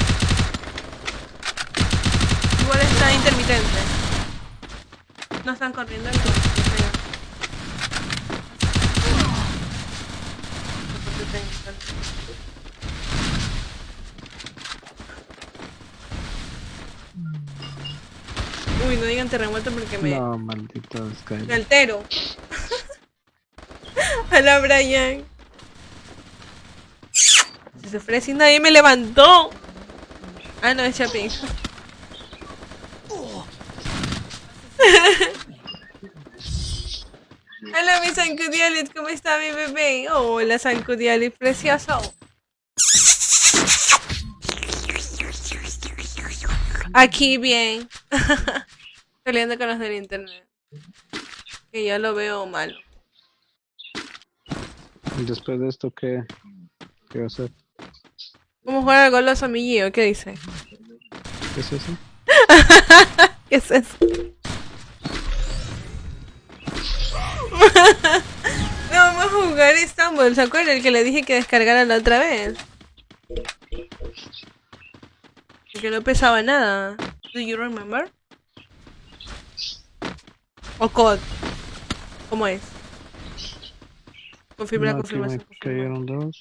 Igual está intermitente. No están corriendo. Uy, no digan terremoto porque me No, maldito Sky. me altero. Hola, Brian. Si se ofrece y nadie me levantó. Ah, no, es Chapin. Hola, mi Sancudialit, ¿cómo está mi bebé? Hola, Sancudialit, precioso. Aquí bien. Peleando con los del internet. Que ya lo veo malo. ¿Y después de esto qué va a hacer? ¿Cómo jugar al goloso, mi Gio? ¿Qué dice? ¿Qué es eso? ¿Qué es eso? No, vamos a jugar Istanbul. ¿Se acuerdan el que le dije que descargara la otra vez? El que no pesaba nada. Do you remember? O COD. ¿Cómo es? Confirma la No, aquí me confirmación. confirma. cayeron dos.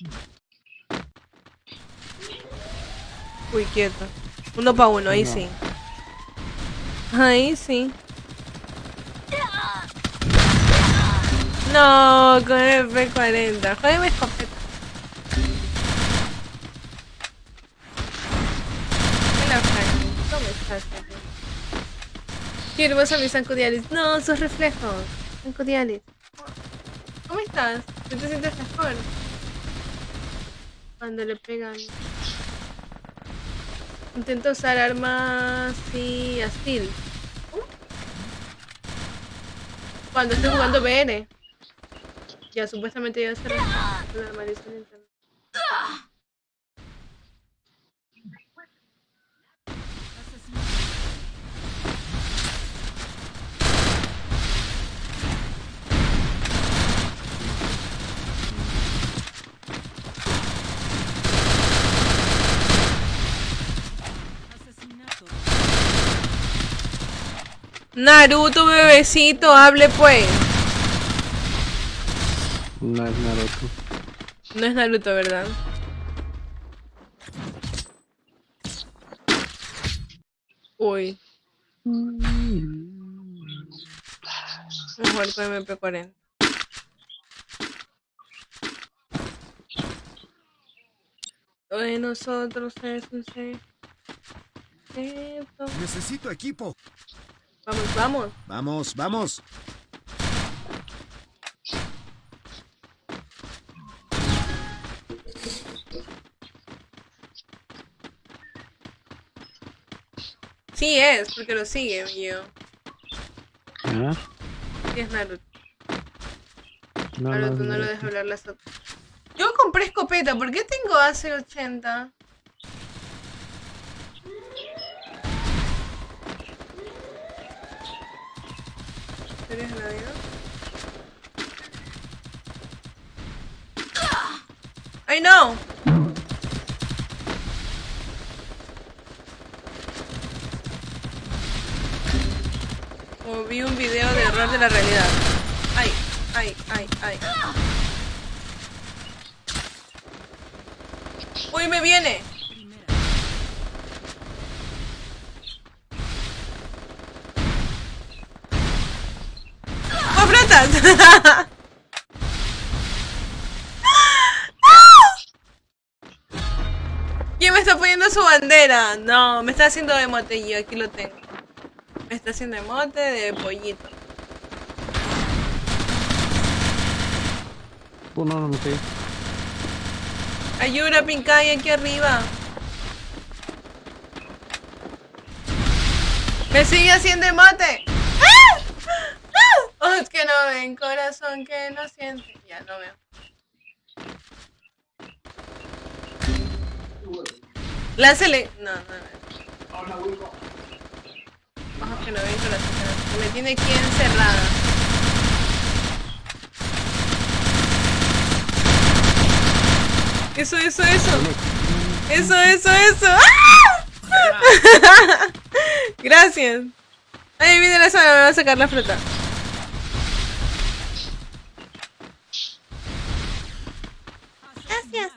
Uy, quieto. 1 para 1, ahí No. sí. Ahí sí. No, con el F40. Jódeme escopeta. Hola, Frankie. ¿Cómo estás, Frankie? Qué hermosa mi Sancodialis. No, sus reflejos. Sancodialis. ¿Cómo estás? ¿Tú te sientes mejor? Cuando le pegan. Intento usar armas y astil. Cuando estoy jugando VR. Ya supuestamente ya se normalizó el internet. Asesinato. Naruto, bebecito, hable pues. No es Naruto. No es Naruto, ¿verdad? Uy, mejor con MP40. Lo de nosotros es un secreto. Necesito equipo. Vamos, vamos. Vamos, vamos. Sí es, porque lo sigue, yo. ¿Ah? Sí es Naruto. No, Naruto no, no lo no. deja hablar las otras. Yo compré escopeta, ¿por qué tengo AC-80? ¿Eres la vida? ¡Ay, no! O vi un video de error de la realidad. ¡Ay, ay, ay, ay! ¡Uy, me viene! Primera. ¡Oh, flotas! ¿Quién me está poniendo su bandera? No, me está haciendo emote y yo aquí lo tengo. Me está haciendo emote de pollito. No, no me caí. Ayuda, Pincay, aquí arriba. Me sigue haciendo emote. ¡Ah! ¡Ah! Ojos que no ven, corazón que no siente. Ya no veo. Láncele. No, no, no. Ojos que no ven, corazón que no siente. Me tiene aquí encerrada. Eso. Eso. ¡Ah! Gracias. Ahí viene la zona, me va a sacar la fruta. Gracias.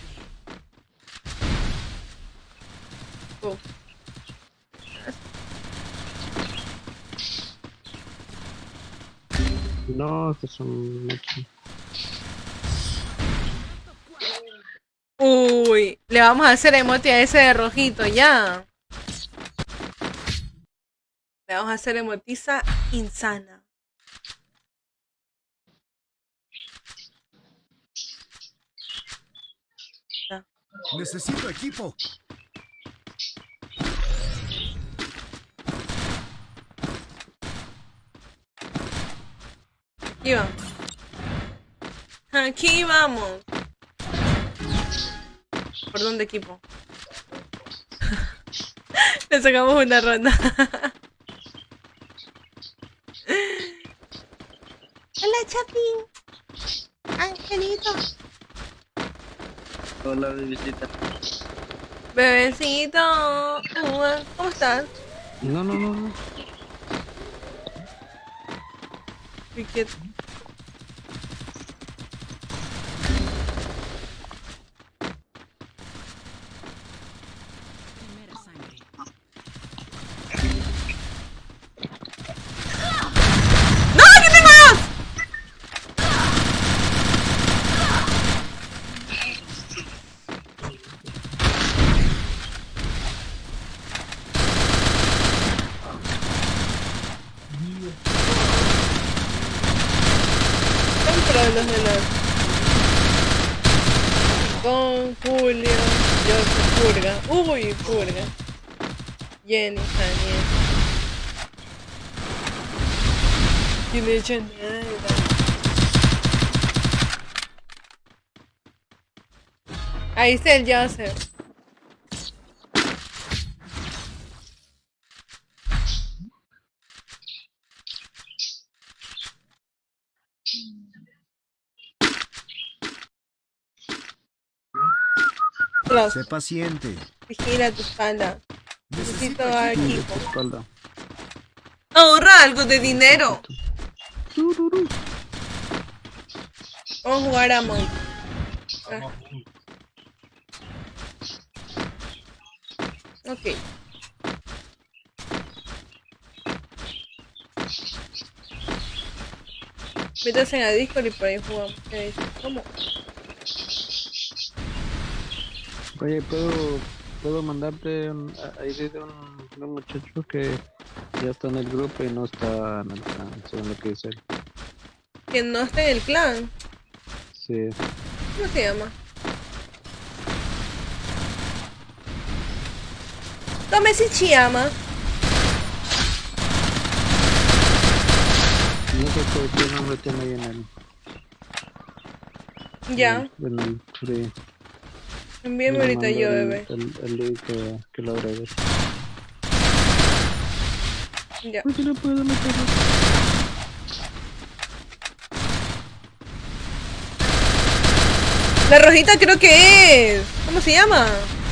Uf. No, que son muchos. Uy, le vamos a hacer emote a ese de rojito, ya. Le vamos a hacer emotiza insana. Ya. Necesito equipo. Aquí vamos. Aquí vamos. ¿Por dónde, equipo? Le sacamos una ronda. Hola, Chapín. Angelito. Hola, bebecita. Bebecito. ¿Cómo estás? No. Estoy quieto. Primera sangre. ¡No! ¡Aquí tengo dos! Contra los de los... Con Julio, Joseph, Purga. Uy, Purga. Jenny, Daniel. Y no he hecho nada. Ahí está el Joseph. Ross, Sé paciente. vigila tu espalda. Necesito De equipo. tu espalda. Ahorra algo de dinero. Vamos a jugar a Among. Ah, ok. Métanse en la Discord y por ahí jugamos. ¿Qué dices? ¿Cómo? Oye, ¿puedo mandarte ahí de un muchacho que ya está en el grupo y no está en el clan, según lo que dice él? Que no está en el clan. Sí. ¿Cómo se llama? Tome si Chiyama. No sé qué nombre tiene ahí en Ya. en el free. Envíame Le ahorita mando yo, bebé. el link que lo agregues. Ya. ¿Por qué no puedo meterlo? La rojita creo que es. ¿Cómo se llama?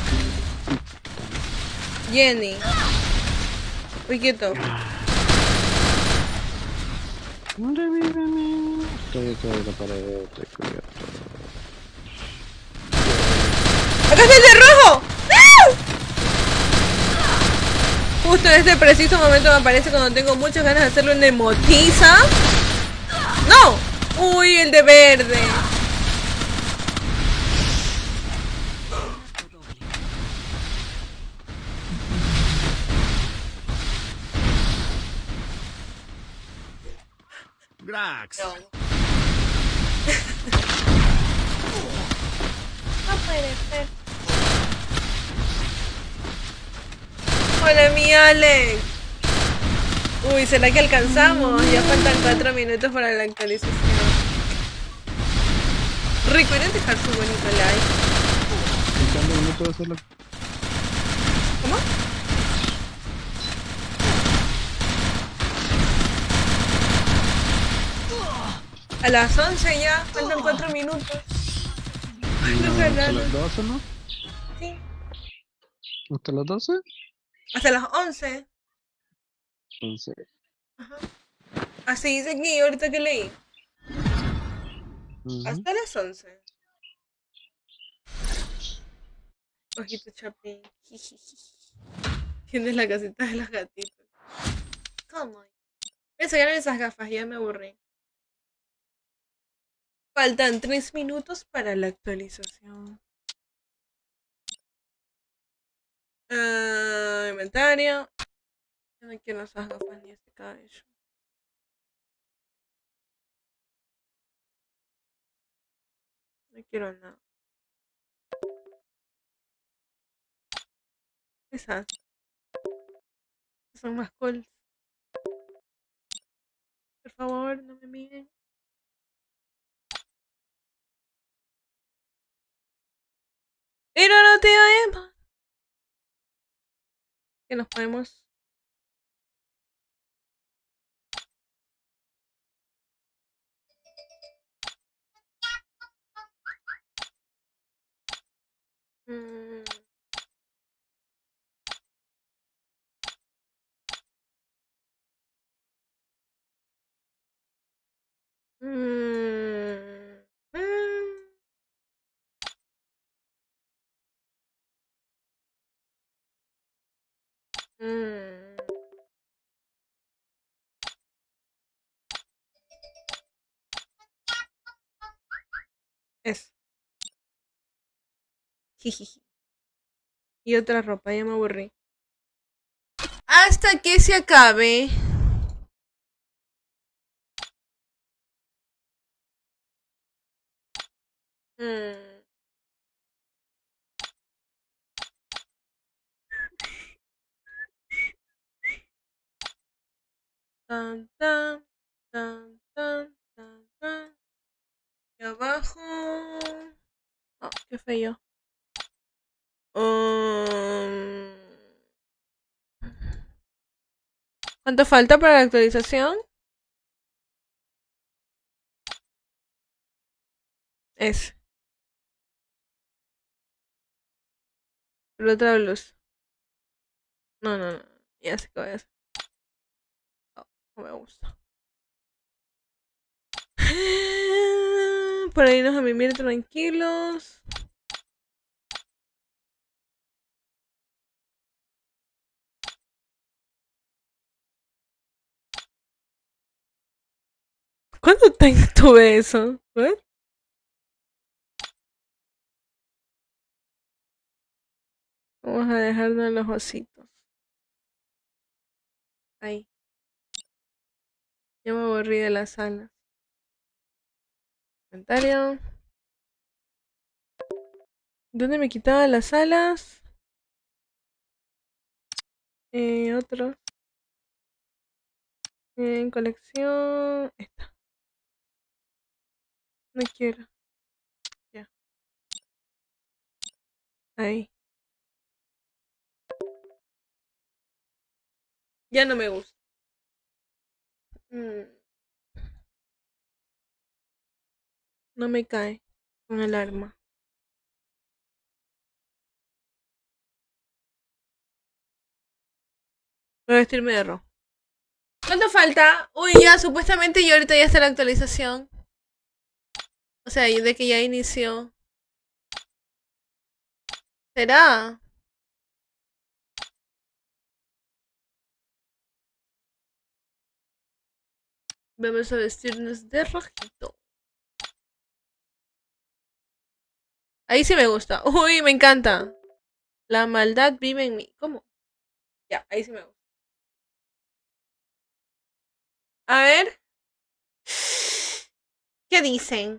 Jenny. Uy, quieto. Estoy detrás de la pared, estoy cubierto. ¡Acá está el de rojo! ¡Ah! Justo en este preciso momento me aparece cuando tengo muchas ganas de hacerlo en emotiza. ¡No! ¡Uy, el de verde! Asesinato doble. Grax. No. No puede ser. Hola, mi Alex. Uy, ¿será que alcanzamos? Ya faltan 4 minutos para la actualización. Recuerden dejar su bonito like. ¿En cuánto minuto va a ser la... ¿Cómo? A las 11 ya, faltan 4 minutos. No, qué hasta raro. las 12, ¿no? Sí, ¿Hasta las 12? hasta las 11. Entonces, Ajá. Así dice aquí, ahorita que leí. ujú. Hasta las 11. Ojito Chapín. Tienes la casita de los gatitos. ¿Cómo? Me sacaron esas gafas, ya me aburrí. Faltan 3 minutos para la actualización. Inventario. Yo no quiero esas gafas ni ese cabello. No quiero nada. Esas son más cool. Por favor, no me miren. Pero no te vemos. Que nos podemos. Mm, Mm. Eso. Jijiji. Y otra ropa, ya me aburrí. Hasta que se acabe. Mm. Tan, tan, tan, tan, tan, tan. Y abajo. Oh, qué feo. ¿Cuánto falta para la actualización? Es. Pero otra luz. No, no, no. Ya sé qué voy a hacer. Oh, no me gusta. Por ahí nos a mimir tranquilos. ¿Cuándo tuve eso? ¿What? Vamos a dejarnos los ositos. Ahí. Ya me aburrí de las salas. Comentario. ¿Dónde me quitaba las alas? Otro. En colección. Esta. No quiero. Ya. Ahí. Ya no me gusta. No me cae con el arma. Voy a vestirme de rojo. ¿Cuánto falta? Uy, ya, supuestamente y ahorita ya está la actualización. O sea, de que ya inició. ¿Será? Vamos a vestirnos de rojito. Ahí sí me gusta. Uy, me encanta. La maldad vive en mí. ¿Cómo? Ya, ahí sí me gusta. A ver. ¿Qué dicen?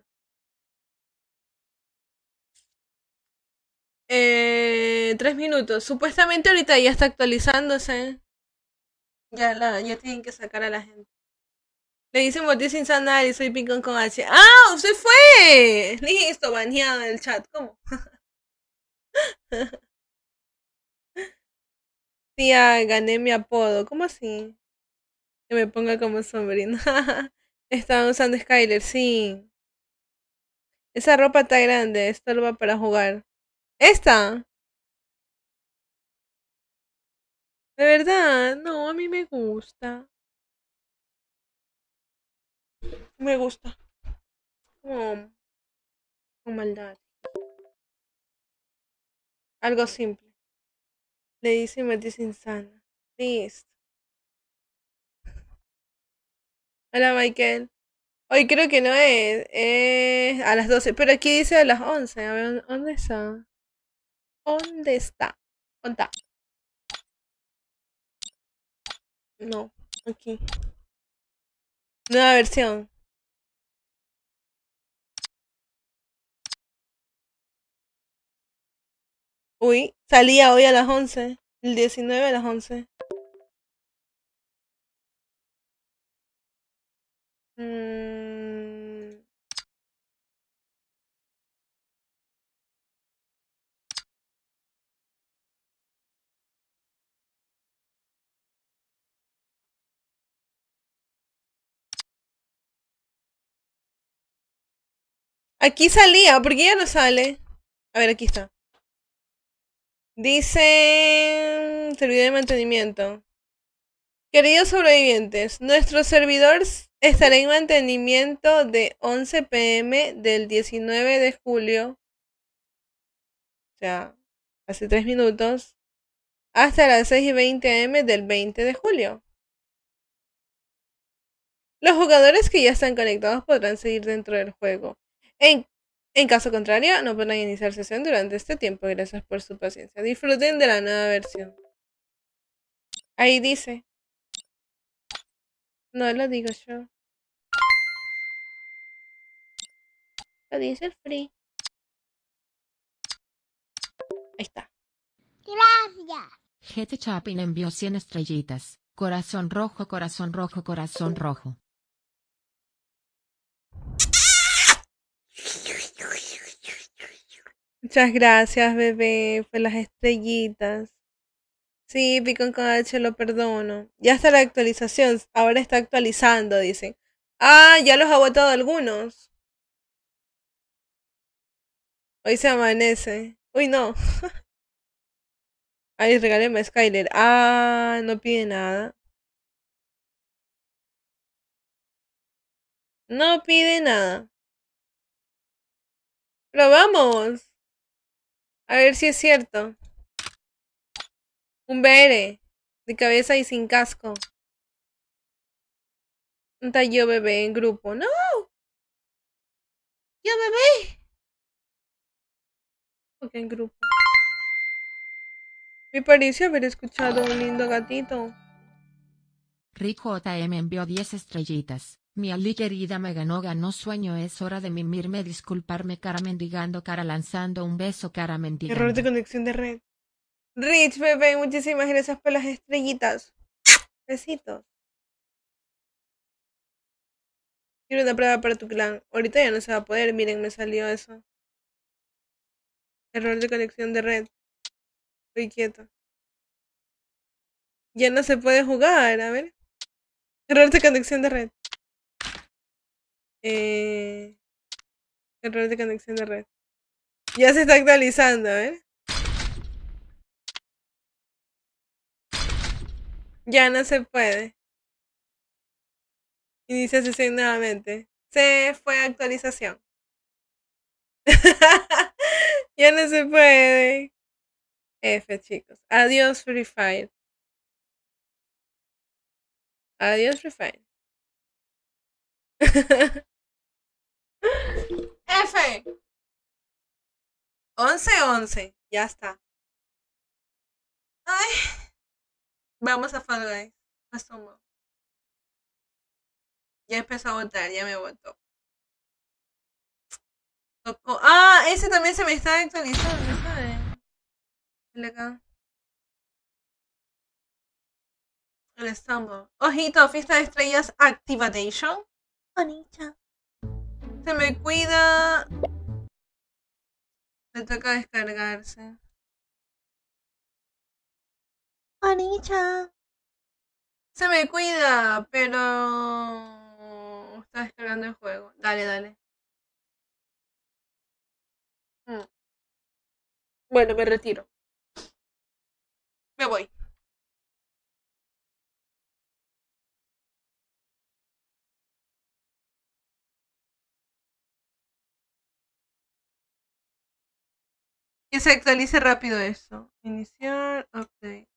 3 minutos. Supuestamente ahorita ya está actualizándose. Ya tienen que sacar a la gente. Le dicen morir sin sanar y soy picón con H. ¡Ah! ¡Usted fue! Listo, baneado en el chat. ¿Cómo? Tía, gané mi apodo. ¿Cómo así? Que me ponga como sombrino. Estaban usando Skyler, sí. Esa ropa está grande, estorba para jugar. ¿Esta? De verdad, no, a mí me gusta. Me gusta. Como con maldad. Algo simple. Le dice Matías insana. Listo. Hola, Michael. Hoy creo que no es. Es a las 12. Pero aquí dice a las 11. A ver, ¿dónde está? ¿Dónde está? ¿Dónde está? No, aquí. Nueva versión. Uy, salía hoy a las 11. El 19 a las 11. Mm, Aquí salía, porque ya no sale. A ver, aquí está. Dice servidor de mantenimiento. Queridos sobrevivientes, nuestro servidor estará en mantenimiento de 11 p.m. del 19 de julio. O sea, hace 3 minutos. hasta las 6:20 am del 20 de julio. Los jugadores que ya están conectados podrán seguir dentro del juego. En caso contrario, no podrán iniciar sesión durante este tiempo. Gracias por su paciencia. Disfruten de la nueva versión. Ahí dice. No lo digo yo. Lo dice el free. Ahí está. GT Chapin envió 100 estrellitas. Corazón rojo, corazón rojo, corazón rojo. Muchas gracias, bebé, por las estrellitas. Sí, Picon con H lo perdono. Ya está la actualización. Ahora está actualizando, dicen. Ah, ya los ha votado algunos. Hoy se amanece. Uy, no. Ay, regáleme a Skyler. Ah, no pide nada. No pide nada. Pero vamos. A ver si es cierto. Un BR. De cabeza y sin casco. Un tallo bebé en grupo. ¡No! ¡Yo bebé! Ok, en grupo. Me pareció haber escuchado un lindo gatito. Rick JM envió 10 estrellitas. Mi Ali querida me ganó sueño, es hora de mimirme, disculparme, cara mendigando, cara lanzando un beso, cara mendigando. Error de conexión de red. Rich, bebé, muchísimas gracias por las estrellitas. Besitos. Quiero una prueba para tu clan. Ahorita ya no se va a poder, miren, me salió eso. Error de conexión de red. Estoy quieto. Ya no se puede jugar, a ver. Error de conexión de red. Error de conexión de red. Ya se está actualizando, a ver. Ya no se puede. Inicia sesión nuevamente. Se fue actualización. Ya no se puede. F, chicos. Adiós, Free Fire. Adiós, Free Fire. F. 11-11. Ya está. Ay. Vamos a Fall Guys. Asumo. Ya empezó a votar, ya me votó. Tocó. Ah, ese también se me está actualizando, ¿sabes? Acá. El Stumble. Ojito, fiesta de estrellas Activation. Bonita. Se me cuida. Le toca descargarse. Bonita. Se me cuida, pero está descargando el juego. Dale, dale. Bueno, me retiro. Me voy. Que se actualice rápido esto. Iniciar, update.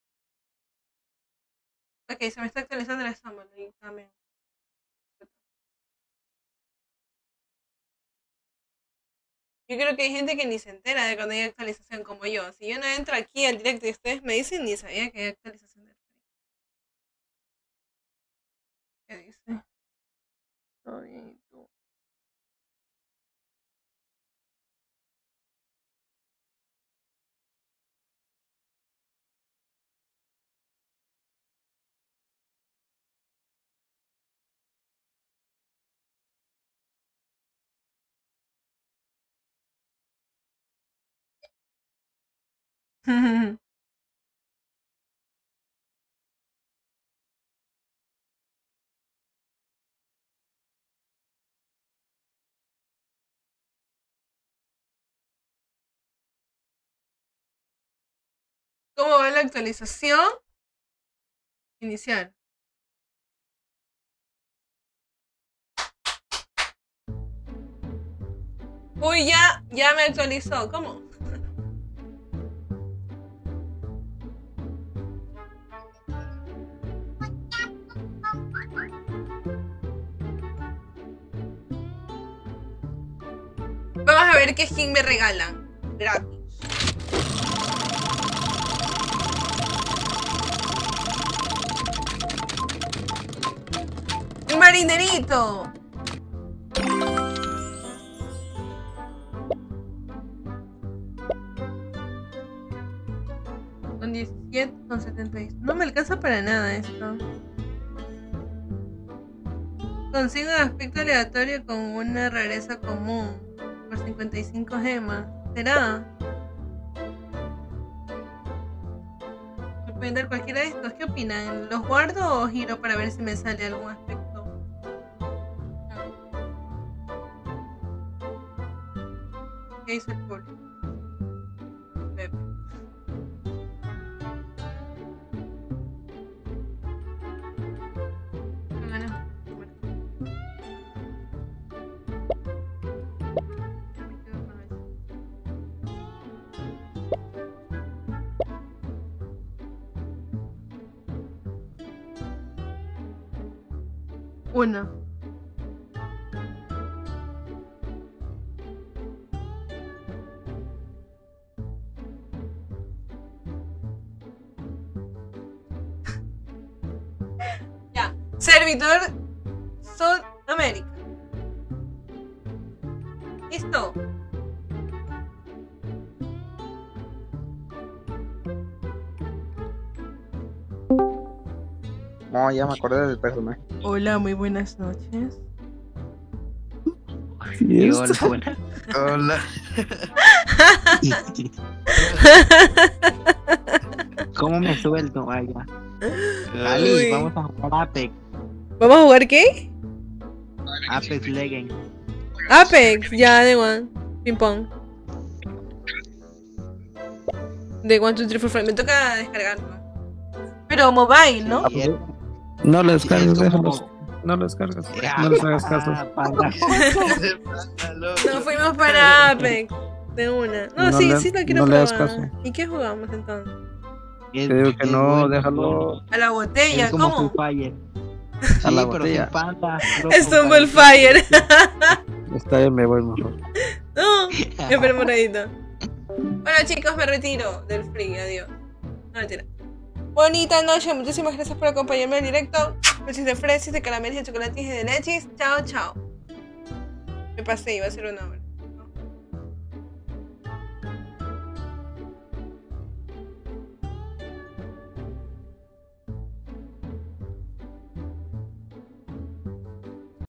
Ok, se me está actualizando el Stumble también. Yo creo que hay gente que ni se entera de cuando hay actualización como yo. Si yo no entro aquí al directo y ustedes me dicen, ni sabía que hay actualización del free. ¿Qué dice? Todo bien, ¿y tú? ¿Cómo va la actualización? Iniciar. Uy, ya me actualizó. ¿Cómo? ver qué skin me regalan. Gratis. ¡Un marinerito! Con 17, con 76. No me alcanza para nada esto. Consigo un aspecto aleatorio con una rareza común. Por 55 gemas. ¿Será? ¿Me pueden dar cualquiera de estos? ¿Qué opinan? ¿Los guardo o giro para ver si me sale algún aspecto? ¿Qué hizo el público? Pepe. Bueno. Uno. Ya. Servidor Sudamérica. Listo. No, ya me acordé del personaje. Hola, muy buenas noches. ¿Y Hola, esto? buenas. Hola. ¿Cómo me suelto? Vaya. Uy. Ali, vamos a jugar Apex. ¿Vamos a jugar qué? Apex Legends. Apex, ya, de one. Ping pong. De 1, 2, 3, 4, 5. Me toca descargarlo. Pero mobile, ¿no? No lo descargues, Sí, es como- déjalos. No lo descargas. No les hagas caso. Nos fuimos para Apex. De una. No, No sí, le- sí lo quiero no le das probar. caso. ¿Y qué jugamos entonces? Te digo que no, déjalo A la botella, Es como ¿cómo? Free Fire. a la Sí, pero botella. sin panda. solo Es con un Bullfire. Está bien, me voy mejor. No, espera moradito. Bueno, chicos, me retiro del free. Adiós. No, mentira. Bonita noche, muchísimas gracias por acompañarme en directo. Besos de fresas, de caramelos, de chocolates y de leches. Chao, chao. Me pasé, iba a ser una hora.